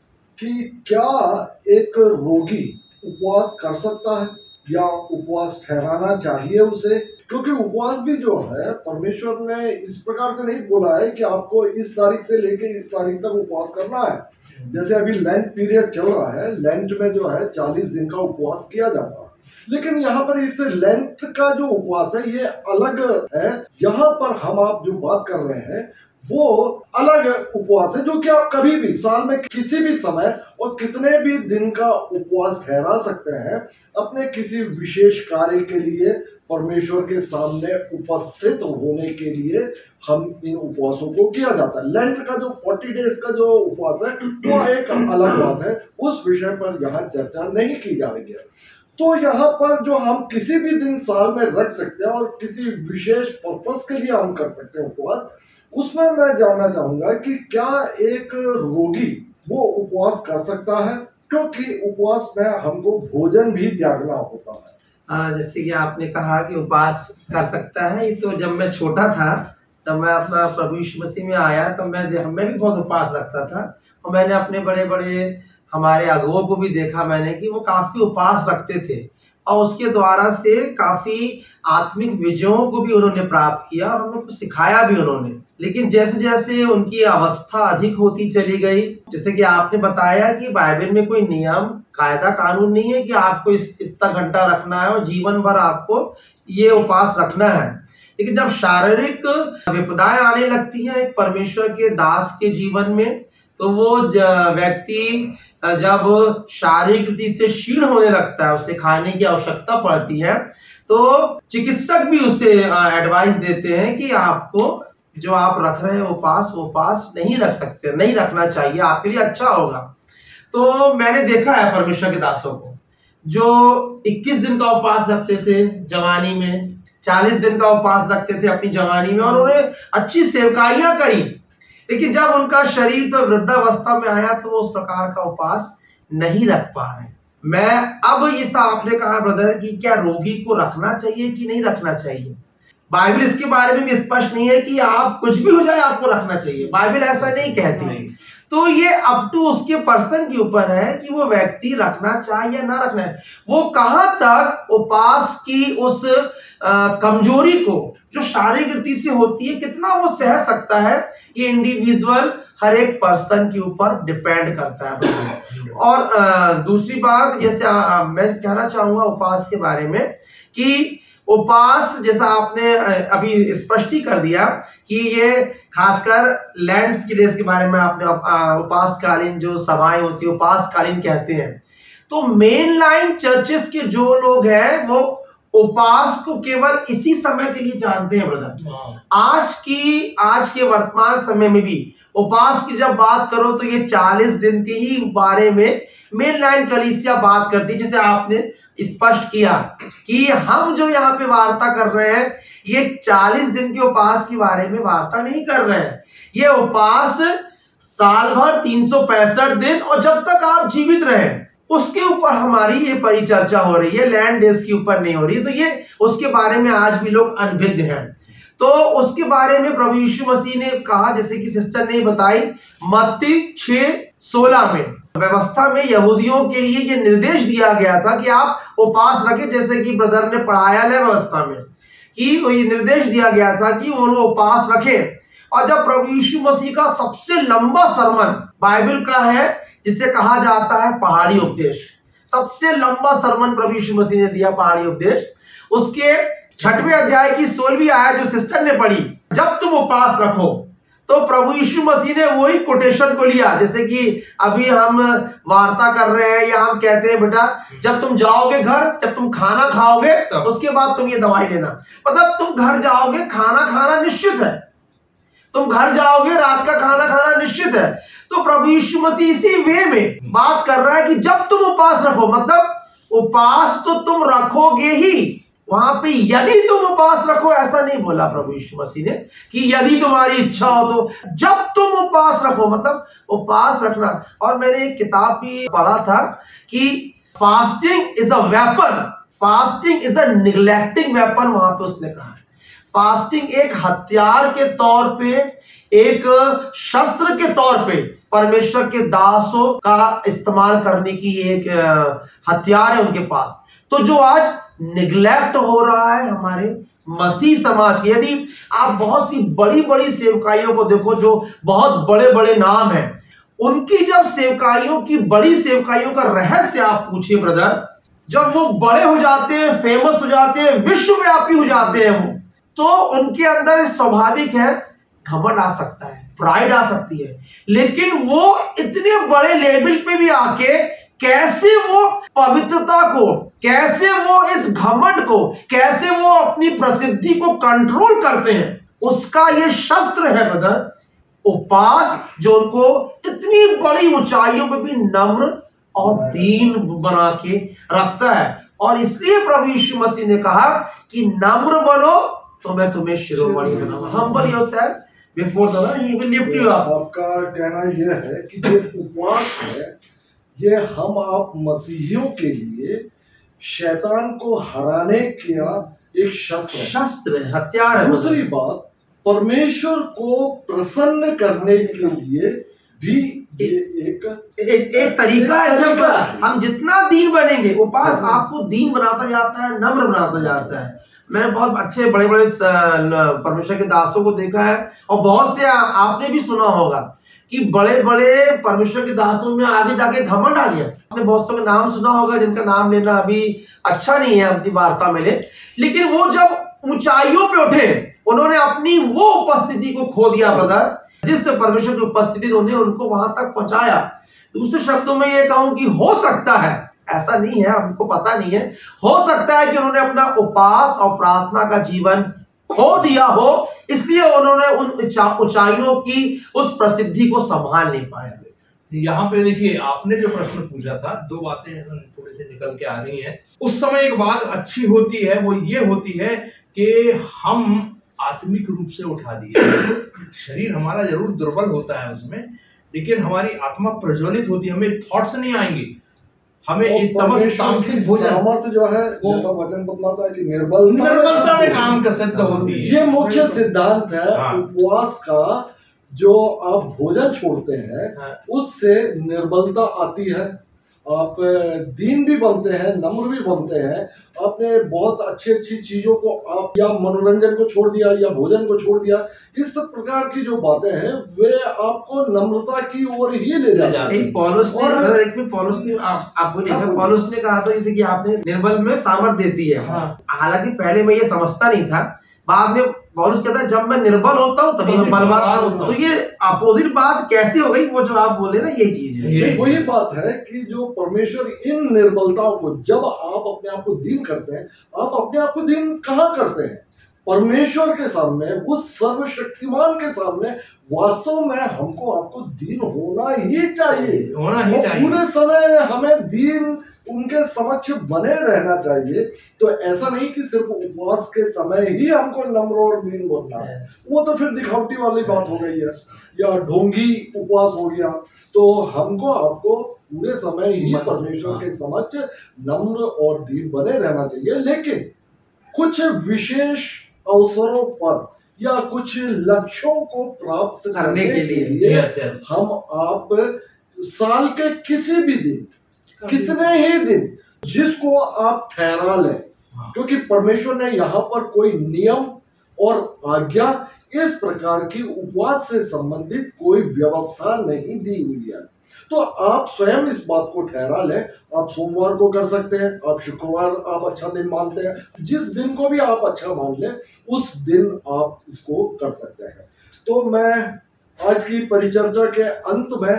कि क्या एक रोगी उपवास कर सकता है या उपवास ठहराना चाहिए उसे? क्योंकि उपवास भी जो है परमेश्वर ने इस प्रकार से नहीं बोला है कि आपको इस तारीख से लेके इस तारीख तक उपवास करना है। जैसे अभी लेंट पीरियड चल रहा है, लेंट में जो है चालीस दिन का उपवास किया जाता है, लेकिन यहाँ पर इस लेंट का जो उपवास है ये अलग है। यहाँ पर हम आप जो बात कर रहे हैं वो अलग उपवास है, जो कि आप कभी भी साल में किसी भी समय और कितने भी दिन का उपवास ठहरा सकते हैं अपने किसी विशेष कार्य के लिए, परमेश्वर के सामने उपस्थित होने के लिए हम इन उपवासों को किया जाता है। लेंट का जो चालीस डेज का जो उपवास है वो एक अलग बात है, उस विषय पर यहाँ चर्चा नहीं की जा रही है। तो यहाँ पर जो हम किसी भी दिन साल में रख सकते हैं और किसी विशेष पर्पस के लिए हम कर सकते हैं उपवास, उसमें मैं जानना चाहूंगा कि क्या एक रोगी वो उपवास कर सकता है? क्योंकि उपवास में हमको भोजन भी त्यागना होता है। आ, जैसे कि आपने कहा कि उपवास कर सकता है, ये तो जब मैं छोटा था तब मैं अपना प्रभु यीशु मसीह में आया तब मैं मैं भी बहुत उपवास रखता था, और मैंने अपने बड़े बड़े हमारे अगुओं को भी देखा मैंने कि वो काफ़ी उपवास रखते थे, और उसके द्वारा से काफ़ी आत्मिक विजयों को भी उन्होंने प्राप्त किया और हमें कुछ सिखाया भी उन्होंने। लेकिन जैसे जैसे उनकी अवस्था अधिक होती चली गई, जैसे कि आपने बताया कि बाइबल में कोई नियम कायदा कानून नहीं है कि आपको इस इतना घंटा रखना है और जीवन भर आपको ये उपवास रखना है। लेकिन जब शारीरिक विपदाएं आने लगती है एक परमेश्वर के दास के जीवन में, तो वो व्यक्ति जब शारीरिक रीति से क्षीण होने लगता है, उसे खाने की आवश्यकता पड़ती है, तो चिकित्सक भी उसे एडवाइस देते हैं कि आपको जो आप रख रहे हैं उपवास वो उपवास नहीं रख सकते, नहीं रखना चाहिए, आपके लिए अच्छा होगा। तो मैंने देखा है परमेश्वर के दासों को जो इक्कीस दिन का उपवास रखते थे जवानी में, चालीस दिन का उपवास रखते थे अपनी जवानी में, और उन्हें अच्छी सेवकाइयां करी, लेकिन जब उनका शरीर तो वृद्धावस्था में आया तो वो उस प्रकार का उपवास नहीं रख पा रहे। मैं अब ये आपने कहा ब्रदर कि क्या रोगी को रखना चाहिए कि नहीं रखना चाहिए, बाइबल इसके बारे में भी स्पष्ट नहीं है कि आप कुछ भी हो जाए आपको रखना चाहिए, बाइबल ऐसा नहीं कहती। तो ये अप टू उसके पर्सन के ऊपर है कि वो व्यक्ति रखना चाहे या ना रखना है, वो कहां तक उपवास की उस आ, कमजोरी को जो शारीरिक रीति से होती है कितना वो सह सकता है, ये इंडिविजुअल हर एक पर्सन के ऊपर डिपेंड करता है। और आ, दूसरी बात जैसे आ, मैं कहना चाहूंगा उपवास के बारे में कि उपवास जैसा आपने अभी स्पष्ट ही कर दिया कि ये खासकर लैंड्स के डेज के बारे में आपने उपवासकालीन जो सभाएं होती है उपवासकालीन कहते हैं। तो मेन लाइन चर्चेस के जो लोग हैं वो उपवास को केवल इसी समय के लिए जानते हैं ब्रदर। आज की आज के वर्तमान समय में भी उपवास की जब बात करो तो ये चालीस दिन के ही बारे में मेन लाइन कलीसिया बात करती है, जिसे आपने स्पष्ट किया कि हम जो यहाँ पे वार्ता कर रहे हैं ये चालीस दिन के उपवास के बारे में वार्ता नहीं कर रहे हैं। ये उपवास साल भर तीन सौ पैंसठ दिन और जब तक आप जीवित रहे उसके ऊपर हमारी ये परिचर्चा हो रही है, लैंड डेज के ऊपर नहीं हो रही। तो ये उसके बारे में आज भी लोग अनभिज्ञ हैं। तो उसके बारे में प्रभु यीशु मसीह ने कहा, जैसे कि सिस्टर ने बताई मत्ती छह सोलह में व्यवस्था में यहूदियों के लिए ये निर्देश दिया गया था कि आप उपवास रखें, जैसे कि ब्रदर ने पढ़ाया है व्यवस्था में कि ये निर्देश दिया गया था कि वो लोग उपवास रखें। और जब प्रभु यीशु मसीह का सबसे लंबा सरमन बाइबल का है जिसे कहा जाता है पहाड़ी उपदेश, सबसे लंबा सरमन प्रभु यीशु मसीह ने दिया पहाड़ी उपदेश, उसके छठवें अध्याय की सोलहवीं आयत जो सिस्टर ने पढ़ी, जब तुम उपवास रखो, तो प्रभु यीशु मसीह ने वही कोटेशन को लिया जैसे कि अभी हम वार्ता कर रहे हैं या हम कहते हैं बेटा जब तुम जाओगे घर, जब तुम खाना खाओगे उसके बाद तुम ये दवाई लेना। मतलब तुम घर जाओगे खाना खाना निश्चित है, तुम घर जाओगे रात का खाना खाना निश्चित है। तो प्रभु यीशु मसीह इसी वे में बात कर रहा है कि जब तुम उपवास रखो, मतलब उपवास तो तुम रखोगे ही, वहां पे यदि तुम उपवास रखो ऐसा नहीं बोला प्रभु यीशु मसीह ने कि यदि तुम्हारी इच्छा हो तो, जब तुम उपवास रखो मतलब उपवास रखना। और मैंने एक किताब भी पढ़ा था कि fasting is a weapon, fasting is a neglecting weapon, वहां पे उसने कहा फास्टिंग एक हथियार के तौर पे, एक शस्त्र के तौर पे परमेश्वर के दासों का इस्तेमाल करने की एक हथियार है उनके पास। तो जो आज निग्लेक्ट हो रहा है हमारे मसीह समाज के, यदि आप बहुत सी बड़ी बड़ी सेवकाइयों को देखो जो बहुत बड़े बड़े नाम हैं, उनकी जब सेवकाइयों की बड़ी सेवकाइयों का रहस्य आप पूछिए ब्रदर, जब वो बड़े हो जाते हैं, फेमस हो जाते हैं, विश्वव्यापी हो जाते हैं वो, तो उनके अंदर स्वाभाविक है घमंड आ सकता है, प्राइड आ सकती है, लेकिन वो इतने बड़े लेवल पे भी आके कैसे वो पवित्रता को, कैसे वो इस घमंड को, कैसे वो अपनी प्रसिद्धि को कंट्रोल करते हैं, उसका ये शस्त्र है ब्रदर उपवास, जो उनको इतनी बड़ी ऊंचाइयों पे भी नम्र और दीन बना के रखता है। और इसलिए प्रभु यीशु मसीह ने कहा कि नम्र बनो तो मैं तुम्हें शिरोमणि बनाऊंगा। Humble yourself before the lord, he will lift you up. आपका कहना यह है कि जो उपवास है ये हम आप मसीहियों के लिए शैतान को हराने का एक शस्त्र है, शस्त्र है, हथियार है। दूसरी बात, परमेश्वर को प्रसन्न करने के लिए भी ये एक एक, एक तरीका है। जब हम जितना दीन बनेंगे, उपास आपको दीन बनाता जाता है, नम्र बनाता जाता है। मैंने बहुत अच्छे बड़े बड़े परमेश्वर के दासों को देखा है, और बहुत से आपने भी सुना होगा कि बड़े बड़े परमेश्वर के दासों में आगे जाके घमंड आ गया। आपने बहुत सौ का नाम सुना होगा जिनका नाम लेना अभी अच्छा नहीं है अपनी वार्ता में ले, लेकिन वो जब ऊंचाइयों पे उठे, उन्होंने अपनी वो उपस्थिति को खो दिया ब्रदर, जिस परमेश्वर की उपस्थिति उन्होंने उनको वहां तक पहुंचाया। दूसरे शब्दों में ये कहूं कि हो सकता है, ऐसा नहीं है, हमको पता नहीं है, हो सकता है कि उन्होंने अपना उपवास और प्रार्थना का जीवन खो दिया हो, इसलिए उन्होंने उन ऊंचाइयों की उस प्रसिद्धि को संभाल नहीं पाया। यहाँ पे देखिए, आपने जो प्रश्न पूछा था, दो बातें थोड़े से निकल के आ रही हैं। उस समय एक बात अच्छी होती है, वो ये होती है कि हम आत्मिक रूप से उठा दिए। शरीर हमारा जरूर दुर्बल होता है उसमें, लेकिन हमारी आत्मा प्रज्वलित होती है, हमें थॉट्स नहीं आएंगे, हमें एक तमस तामसिक भोजन सामर्थ्य जो है, जैसा वचन बतलाता है कि निर्बल निर्बलता में काम कर सिद्ध होती है। ये मुख्य सिद्धांत है हाँ। उपवास का। जो आप भोजन छोड़ते हैं हाँ। उससे निर्बलता आती है, आप दीन भी बनते हैं, नम्र भी बनते हैं। आपने बहुत अच्छी अच्छी चीजों को आप या मनोरंजन को छोड़ दिया या भोजन को छोड़ दिया, इस सब प्रकार की जो बातें हैं वे आपको नम्रता की ओर ही ले जाती हैं। पौलुस ने और एक में पौलुस ने आप, आप बोलिएगा, पौलुस ने कहा था जैसे कि आपने निर्बल में सामर्थ देती है। हालांकि पहले मैं ये समझता नहीं था, बाद में पौलुस कहता है जब मैं निर्बल होता हूँ तभी मैं बलवान होता हूँ। तो ये अपोजिट बात कैसी हो गई, वो जो आप बोले ना, ये चीज है। वही बात है कि जो परमेश्वर इन निर्बलताओं को, जब आप अपने आप को दीन करते हैं, आप अपने आप को दीन कहाँ करते हैं? परमेश्वर के सामने, उस सर्वशक्तिमान के सामने। वास्तव में हमको आपको दीन होना ही चाहिए, होना ही चाहिए। पूरे समय हमें दीन उनके समक्ष बने रहना चाहिए। तो ऐसा नहीं कि सिर्फ उपवास के समय ही हमको नम्र और दीन बनना है, वो तो फिर दिखावटी वाली बात हो गई है, या ढोंगी उपवास हो गया। तो हमको आपको पूरे समय ही परमेश्वर के समक्ष नम्र और दीन बने रहना चाहिए। लेकिन कुछ विशेष अवसरों पर या कुछ लक्ष्यों को प्राप्त करने के लिए yes, yes. हम आप साल के किसी भी दिन, कितने ही दिन जिसको आप ठहरा लें, क्योंकि परमेश्वर ने यहाँ पर कोई नियम और आज्ञा इस प्रकार की उपवास से संबंधित कोई व्यवस्था नहीं दी हुई है। तो आप स्वयं इस बात को ठहरा लें। आप सोमवार को कर सकते हैं, आप शुक्रवार आप अच्छा दिन मानते हैं, जिस दिन को भी आप अच्छा मान लें उस दिन आप इसको कर सकते हैं। तो मैं आज की परिचर्चा के अंत में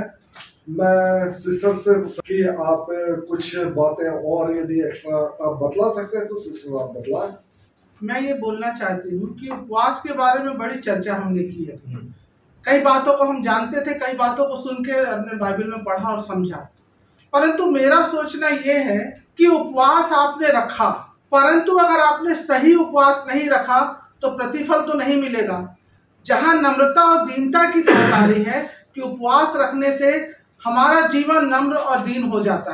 मैं सिस्टर से कि आप कुछ बातें और यदि एक्स्ट्रा आप बतला सकते हैं तो सिस्टर आप बतलाएं। मैं ये बोलना चाहती हूँ कि उपवास के बारे में बड़ी चर्चा हमने की है। कई बातों को हम जानते थे, कई बातों को सुन के अपने बाइबल में पढ़ा और समझा, परंतु मेरा सोचना ये है कि उपवास आपने रखा, परंतु अगर आपने सही उपवास नहीं रखा तो प्रतिफल तो नहीं मिलेगा। जहाँ नम्रता और दीनता की बात आ रही है कि उपवास रखने से हमारा जीवन नम्र और दीन हो जाता है।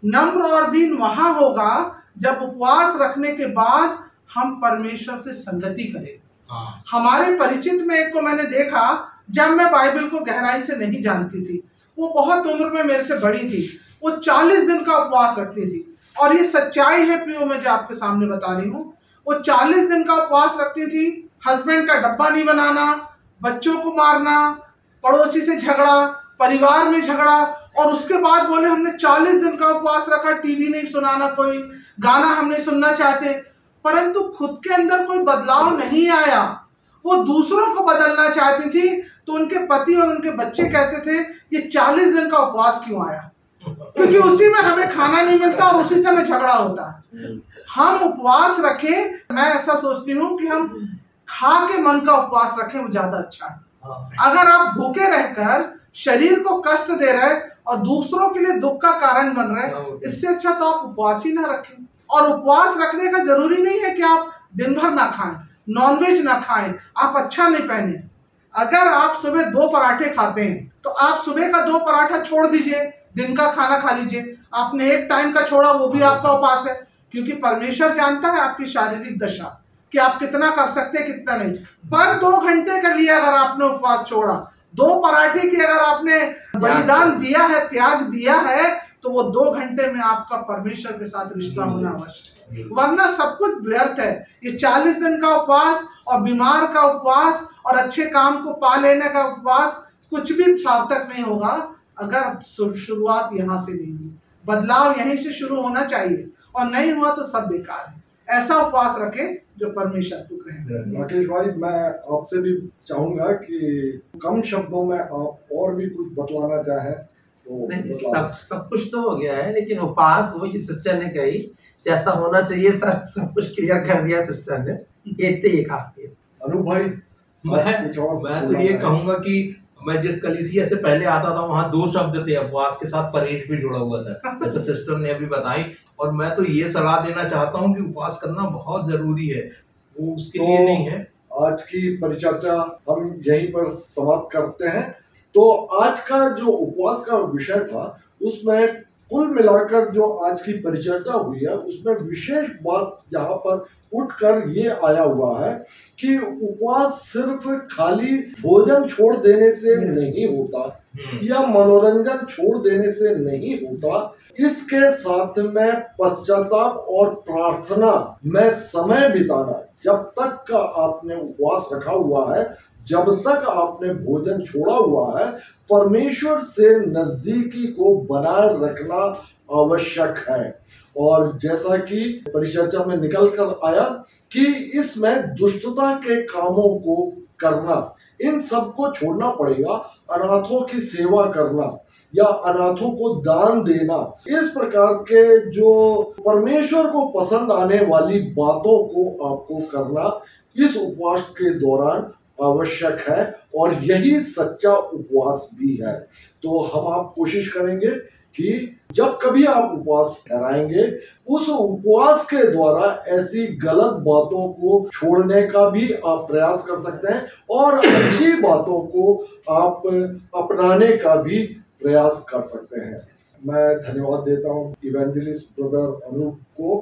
नम्र और दीन वहां होगा जब उपवास रखने के बाद हम परमेश्वर से संगति करें। हाँ। हमारे परिचित में एक को मैंने देखा, जब मैं बाइबल को गहराई से नहीं जानती थी, वो बहुत उम्र में मेरे से बड़ी थी, वो चालीस दिन का उपवास रखती थी। और ये सच्चाई है प्रियो, मैं जो आपके सामने बता रही हूँ, वो चालीस दिन का उपवास रखती थी। हस्बैंड का डब्बा नहीं बनाना, बच्चों को मारना, पड़ोसी से झगड़ा, परिवार में झगड़ा, और उसके बाद बोले हमने चालीस दिन का उपवास रखा, टीवी नहीं सुनाना, कोई गाना हम नहीं सुनना चाहते। परंतु खुद के अंदर कोई बदलाव नहीं आया। वो दूसरों को बदलना चाहती थी, तो उनके पति और उनके बच्चे कहते थे ये चालीस दिन का उपवास क्यों आया, क्योंकि उसी में हमें खाना नहीं मिलता और उसी से हमें झगड़ा होता है। हम उपवास रखें, मैं ऐसा सोचती हूँ कि हम खा के मन का उपवास रखें, वो ज्यादा अच्छा है। अगर आप भूखे रहकर शरीर को कष्ट दे रहे और दूसरों के लिए दुख का कारण बन रहे, इससे अच्छा तो आप उपवास ही ना रखें। और उपवास रखने का जरूरी नहीं है कि आप दिन भर ना खाएं, नॉनवेज ना खाएं, आप अच्छा नहीं पहने। अगर आप सुबह दो पराठे खाते हैं तो आप सुबह का दो पराठा छोड़ दीजिए, दिन का खाना खा लीजिए। आपने एक टाइम का छोड़ा, वो भी आपका उपवास है, क्योंकि परमेश्वर जानता है आपकी शारीरिक दशा कि आप कितना कर सकते हैं कितना नहीं। पर दो घंटे के लिए अगर आपने उपवास छोड़ा, दो पराठे की अगर आपने बलिदान दिया है, त्याग दिया है, तो वो दो घंटे में आपका परमेश्वर के साथ रिश्ता होना आवश्यक है, वरना सब कुछ व्यर्थ है। ये चालीस दिन का उपवास और बीमार का उपवास और अच्छे काम को पा लेने का उपवास कुछ भी सार्थक नहीं होगा अगर शुरुआत यहाँ से नहीं हुई। बदलाव यहीं से शुरू होना चाहिए, और नहीं हुआ तो सब बेकार है। ऐसा उपवास रखें जो परमेश्वर को कहें। राकेश भाई, मैं आपसे भी चाहूंगा कि कम शब्दों में आप और भी कुछ बतलाना चाहें तो। नहीं, सब सब कुछ तो हो गया है, लेकिन उपवास वो जो सिस्टर ने कही जैसा होना चाहिए सब सब कुछ क्लियर कर दिया सिस्टर ने, ये इतने ही काफी है। अनु भाई, मैं मैं तो ये कहूंगा कि मैं जिस कलीसिया से पहले आता था वहाँ दो शब्द थे, उपवास के साथ परहेज भी जुड़ा हुआ था, जैसे सिस्टर ने अभी बताई। और मैं तो ये सलाह देना चाहता हूँ कि उपवास करना बहुत जरूरी है, वो उसके तो लिए नहीं है। आज की परिचर्चा हम यहीं पर समाप्त करते हैं। तो आज का जो उपवास का विषय था, उसमें कुल मिलाकर जो आज की परिचर्चा हुई है, उसमें विशेष बात यहाँ पर उठकर ये आया हुआ है कि उपवास सिर्फ खाली भोजन छोड़ देने से नहीं होता या मनोरंजन छोड़ देने से नहीं होता। इसके साथ में पश्चाताप और प्रार्थना में समय बिताना, जब तक का आपने उपवास रखा हुआ है, जब तक आपने भोजन छोड़ा हुआ है, परमेश्वर से नजदीकी को बनाए रखना आवश्यक है। और जैसा कि परिचर्चा में निकल कर आया कि इसमें दुष्टता के कामों को करना, इन सब को छोड़ना पड़ेगा। अनाथों की सेवा करना या अनाथों को दान देना, इस प्रकार के जो परमेश्वर को पसंद आने वाली बातों को आपको करना इस उपवास के दौरान आवश्यक है, और यही सच्चा उपवास भी है। तो हम आप कोशिश करेंगे कि जब कभी आप उपवास ठहराएंगे, उस उपवास के द्वारा ऐसी गलत बातों को छोड़ने का भी आप प्रयास कर सकते हैं और अच्छी बातों को आप अपनाने का भी प्रयास कर सकते हैं। मैं धन्यवाद देता हूँ इवेंजलिस्ट ब्रदर अनूप को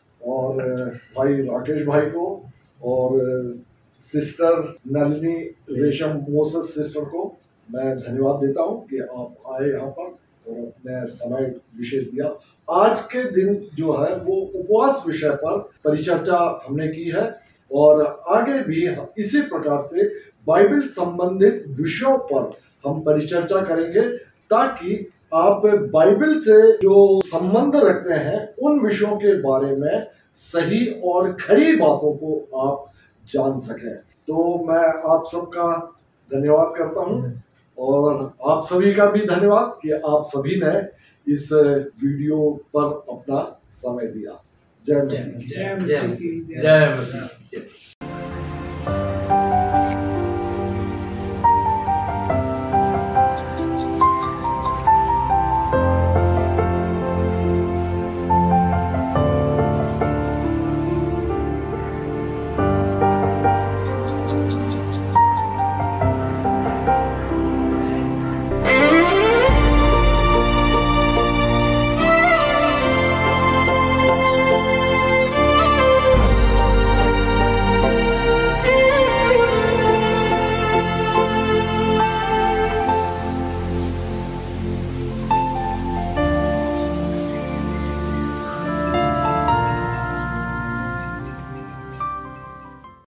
और भाई राकेश भाई को और सिस्टर नलिनी रेशम मोसेस सिस्टर को मैं धन्यवाद देता हूँ कि आप आए यहाँ पर और अपने समय विशेष दिया। आज के दिन जो है वो उपवास विषय पर परिचर्चा हमने की है, और आगे भी इसी प्रकार से बाइबल संबंधित विषयों पर हम परिचर्चा करेंगे, ताकि आप बाइबल से जो संबंध रखते हैं उन विषयों के बारे में सही और खरी बातों को आप जान सकें। तो मैं आप सबका धन्यवाद करता हूं और आप सभी का भी धन्यवाद कि आप सभी ने इस वीडियो पर अपना समय दिया। जय मसीह। जय मसीह। जय मसीह।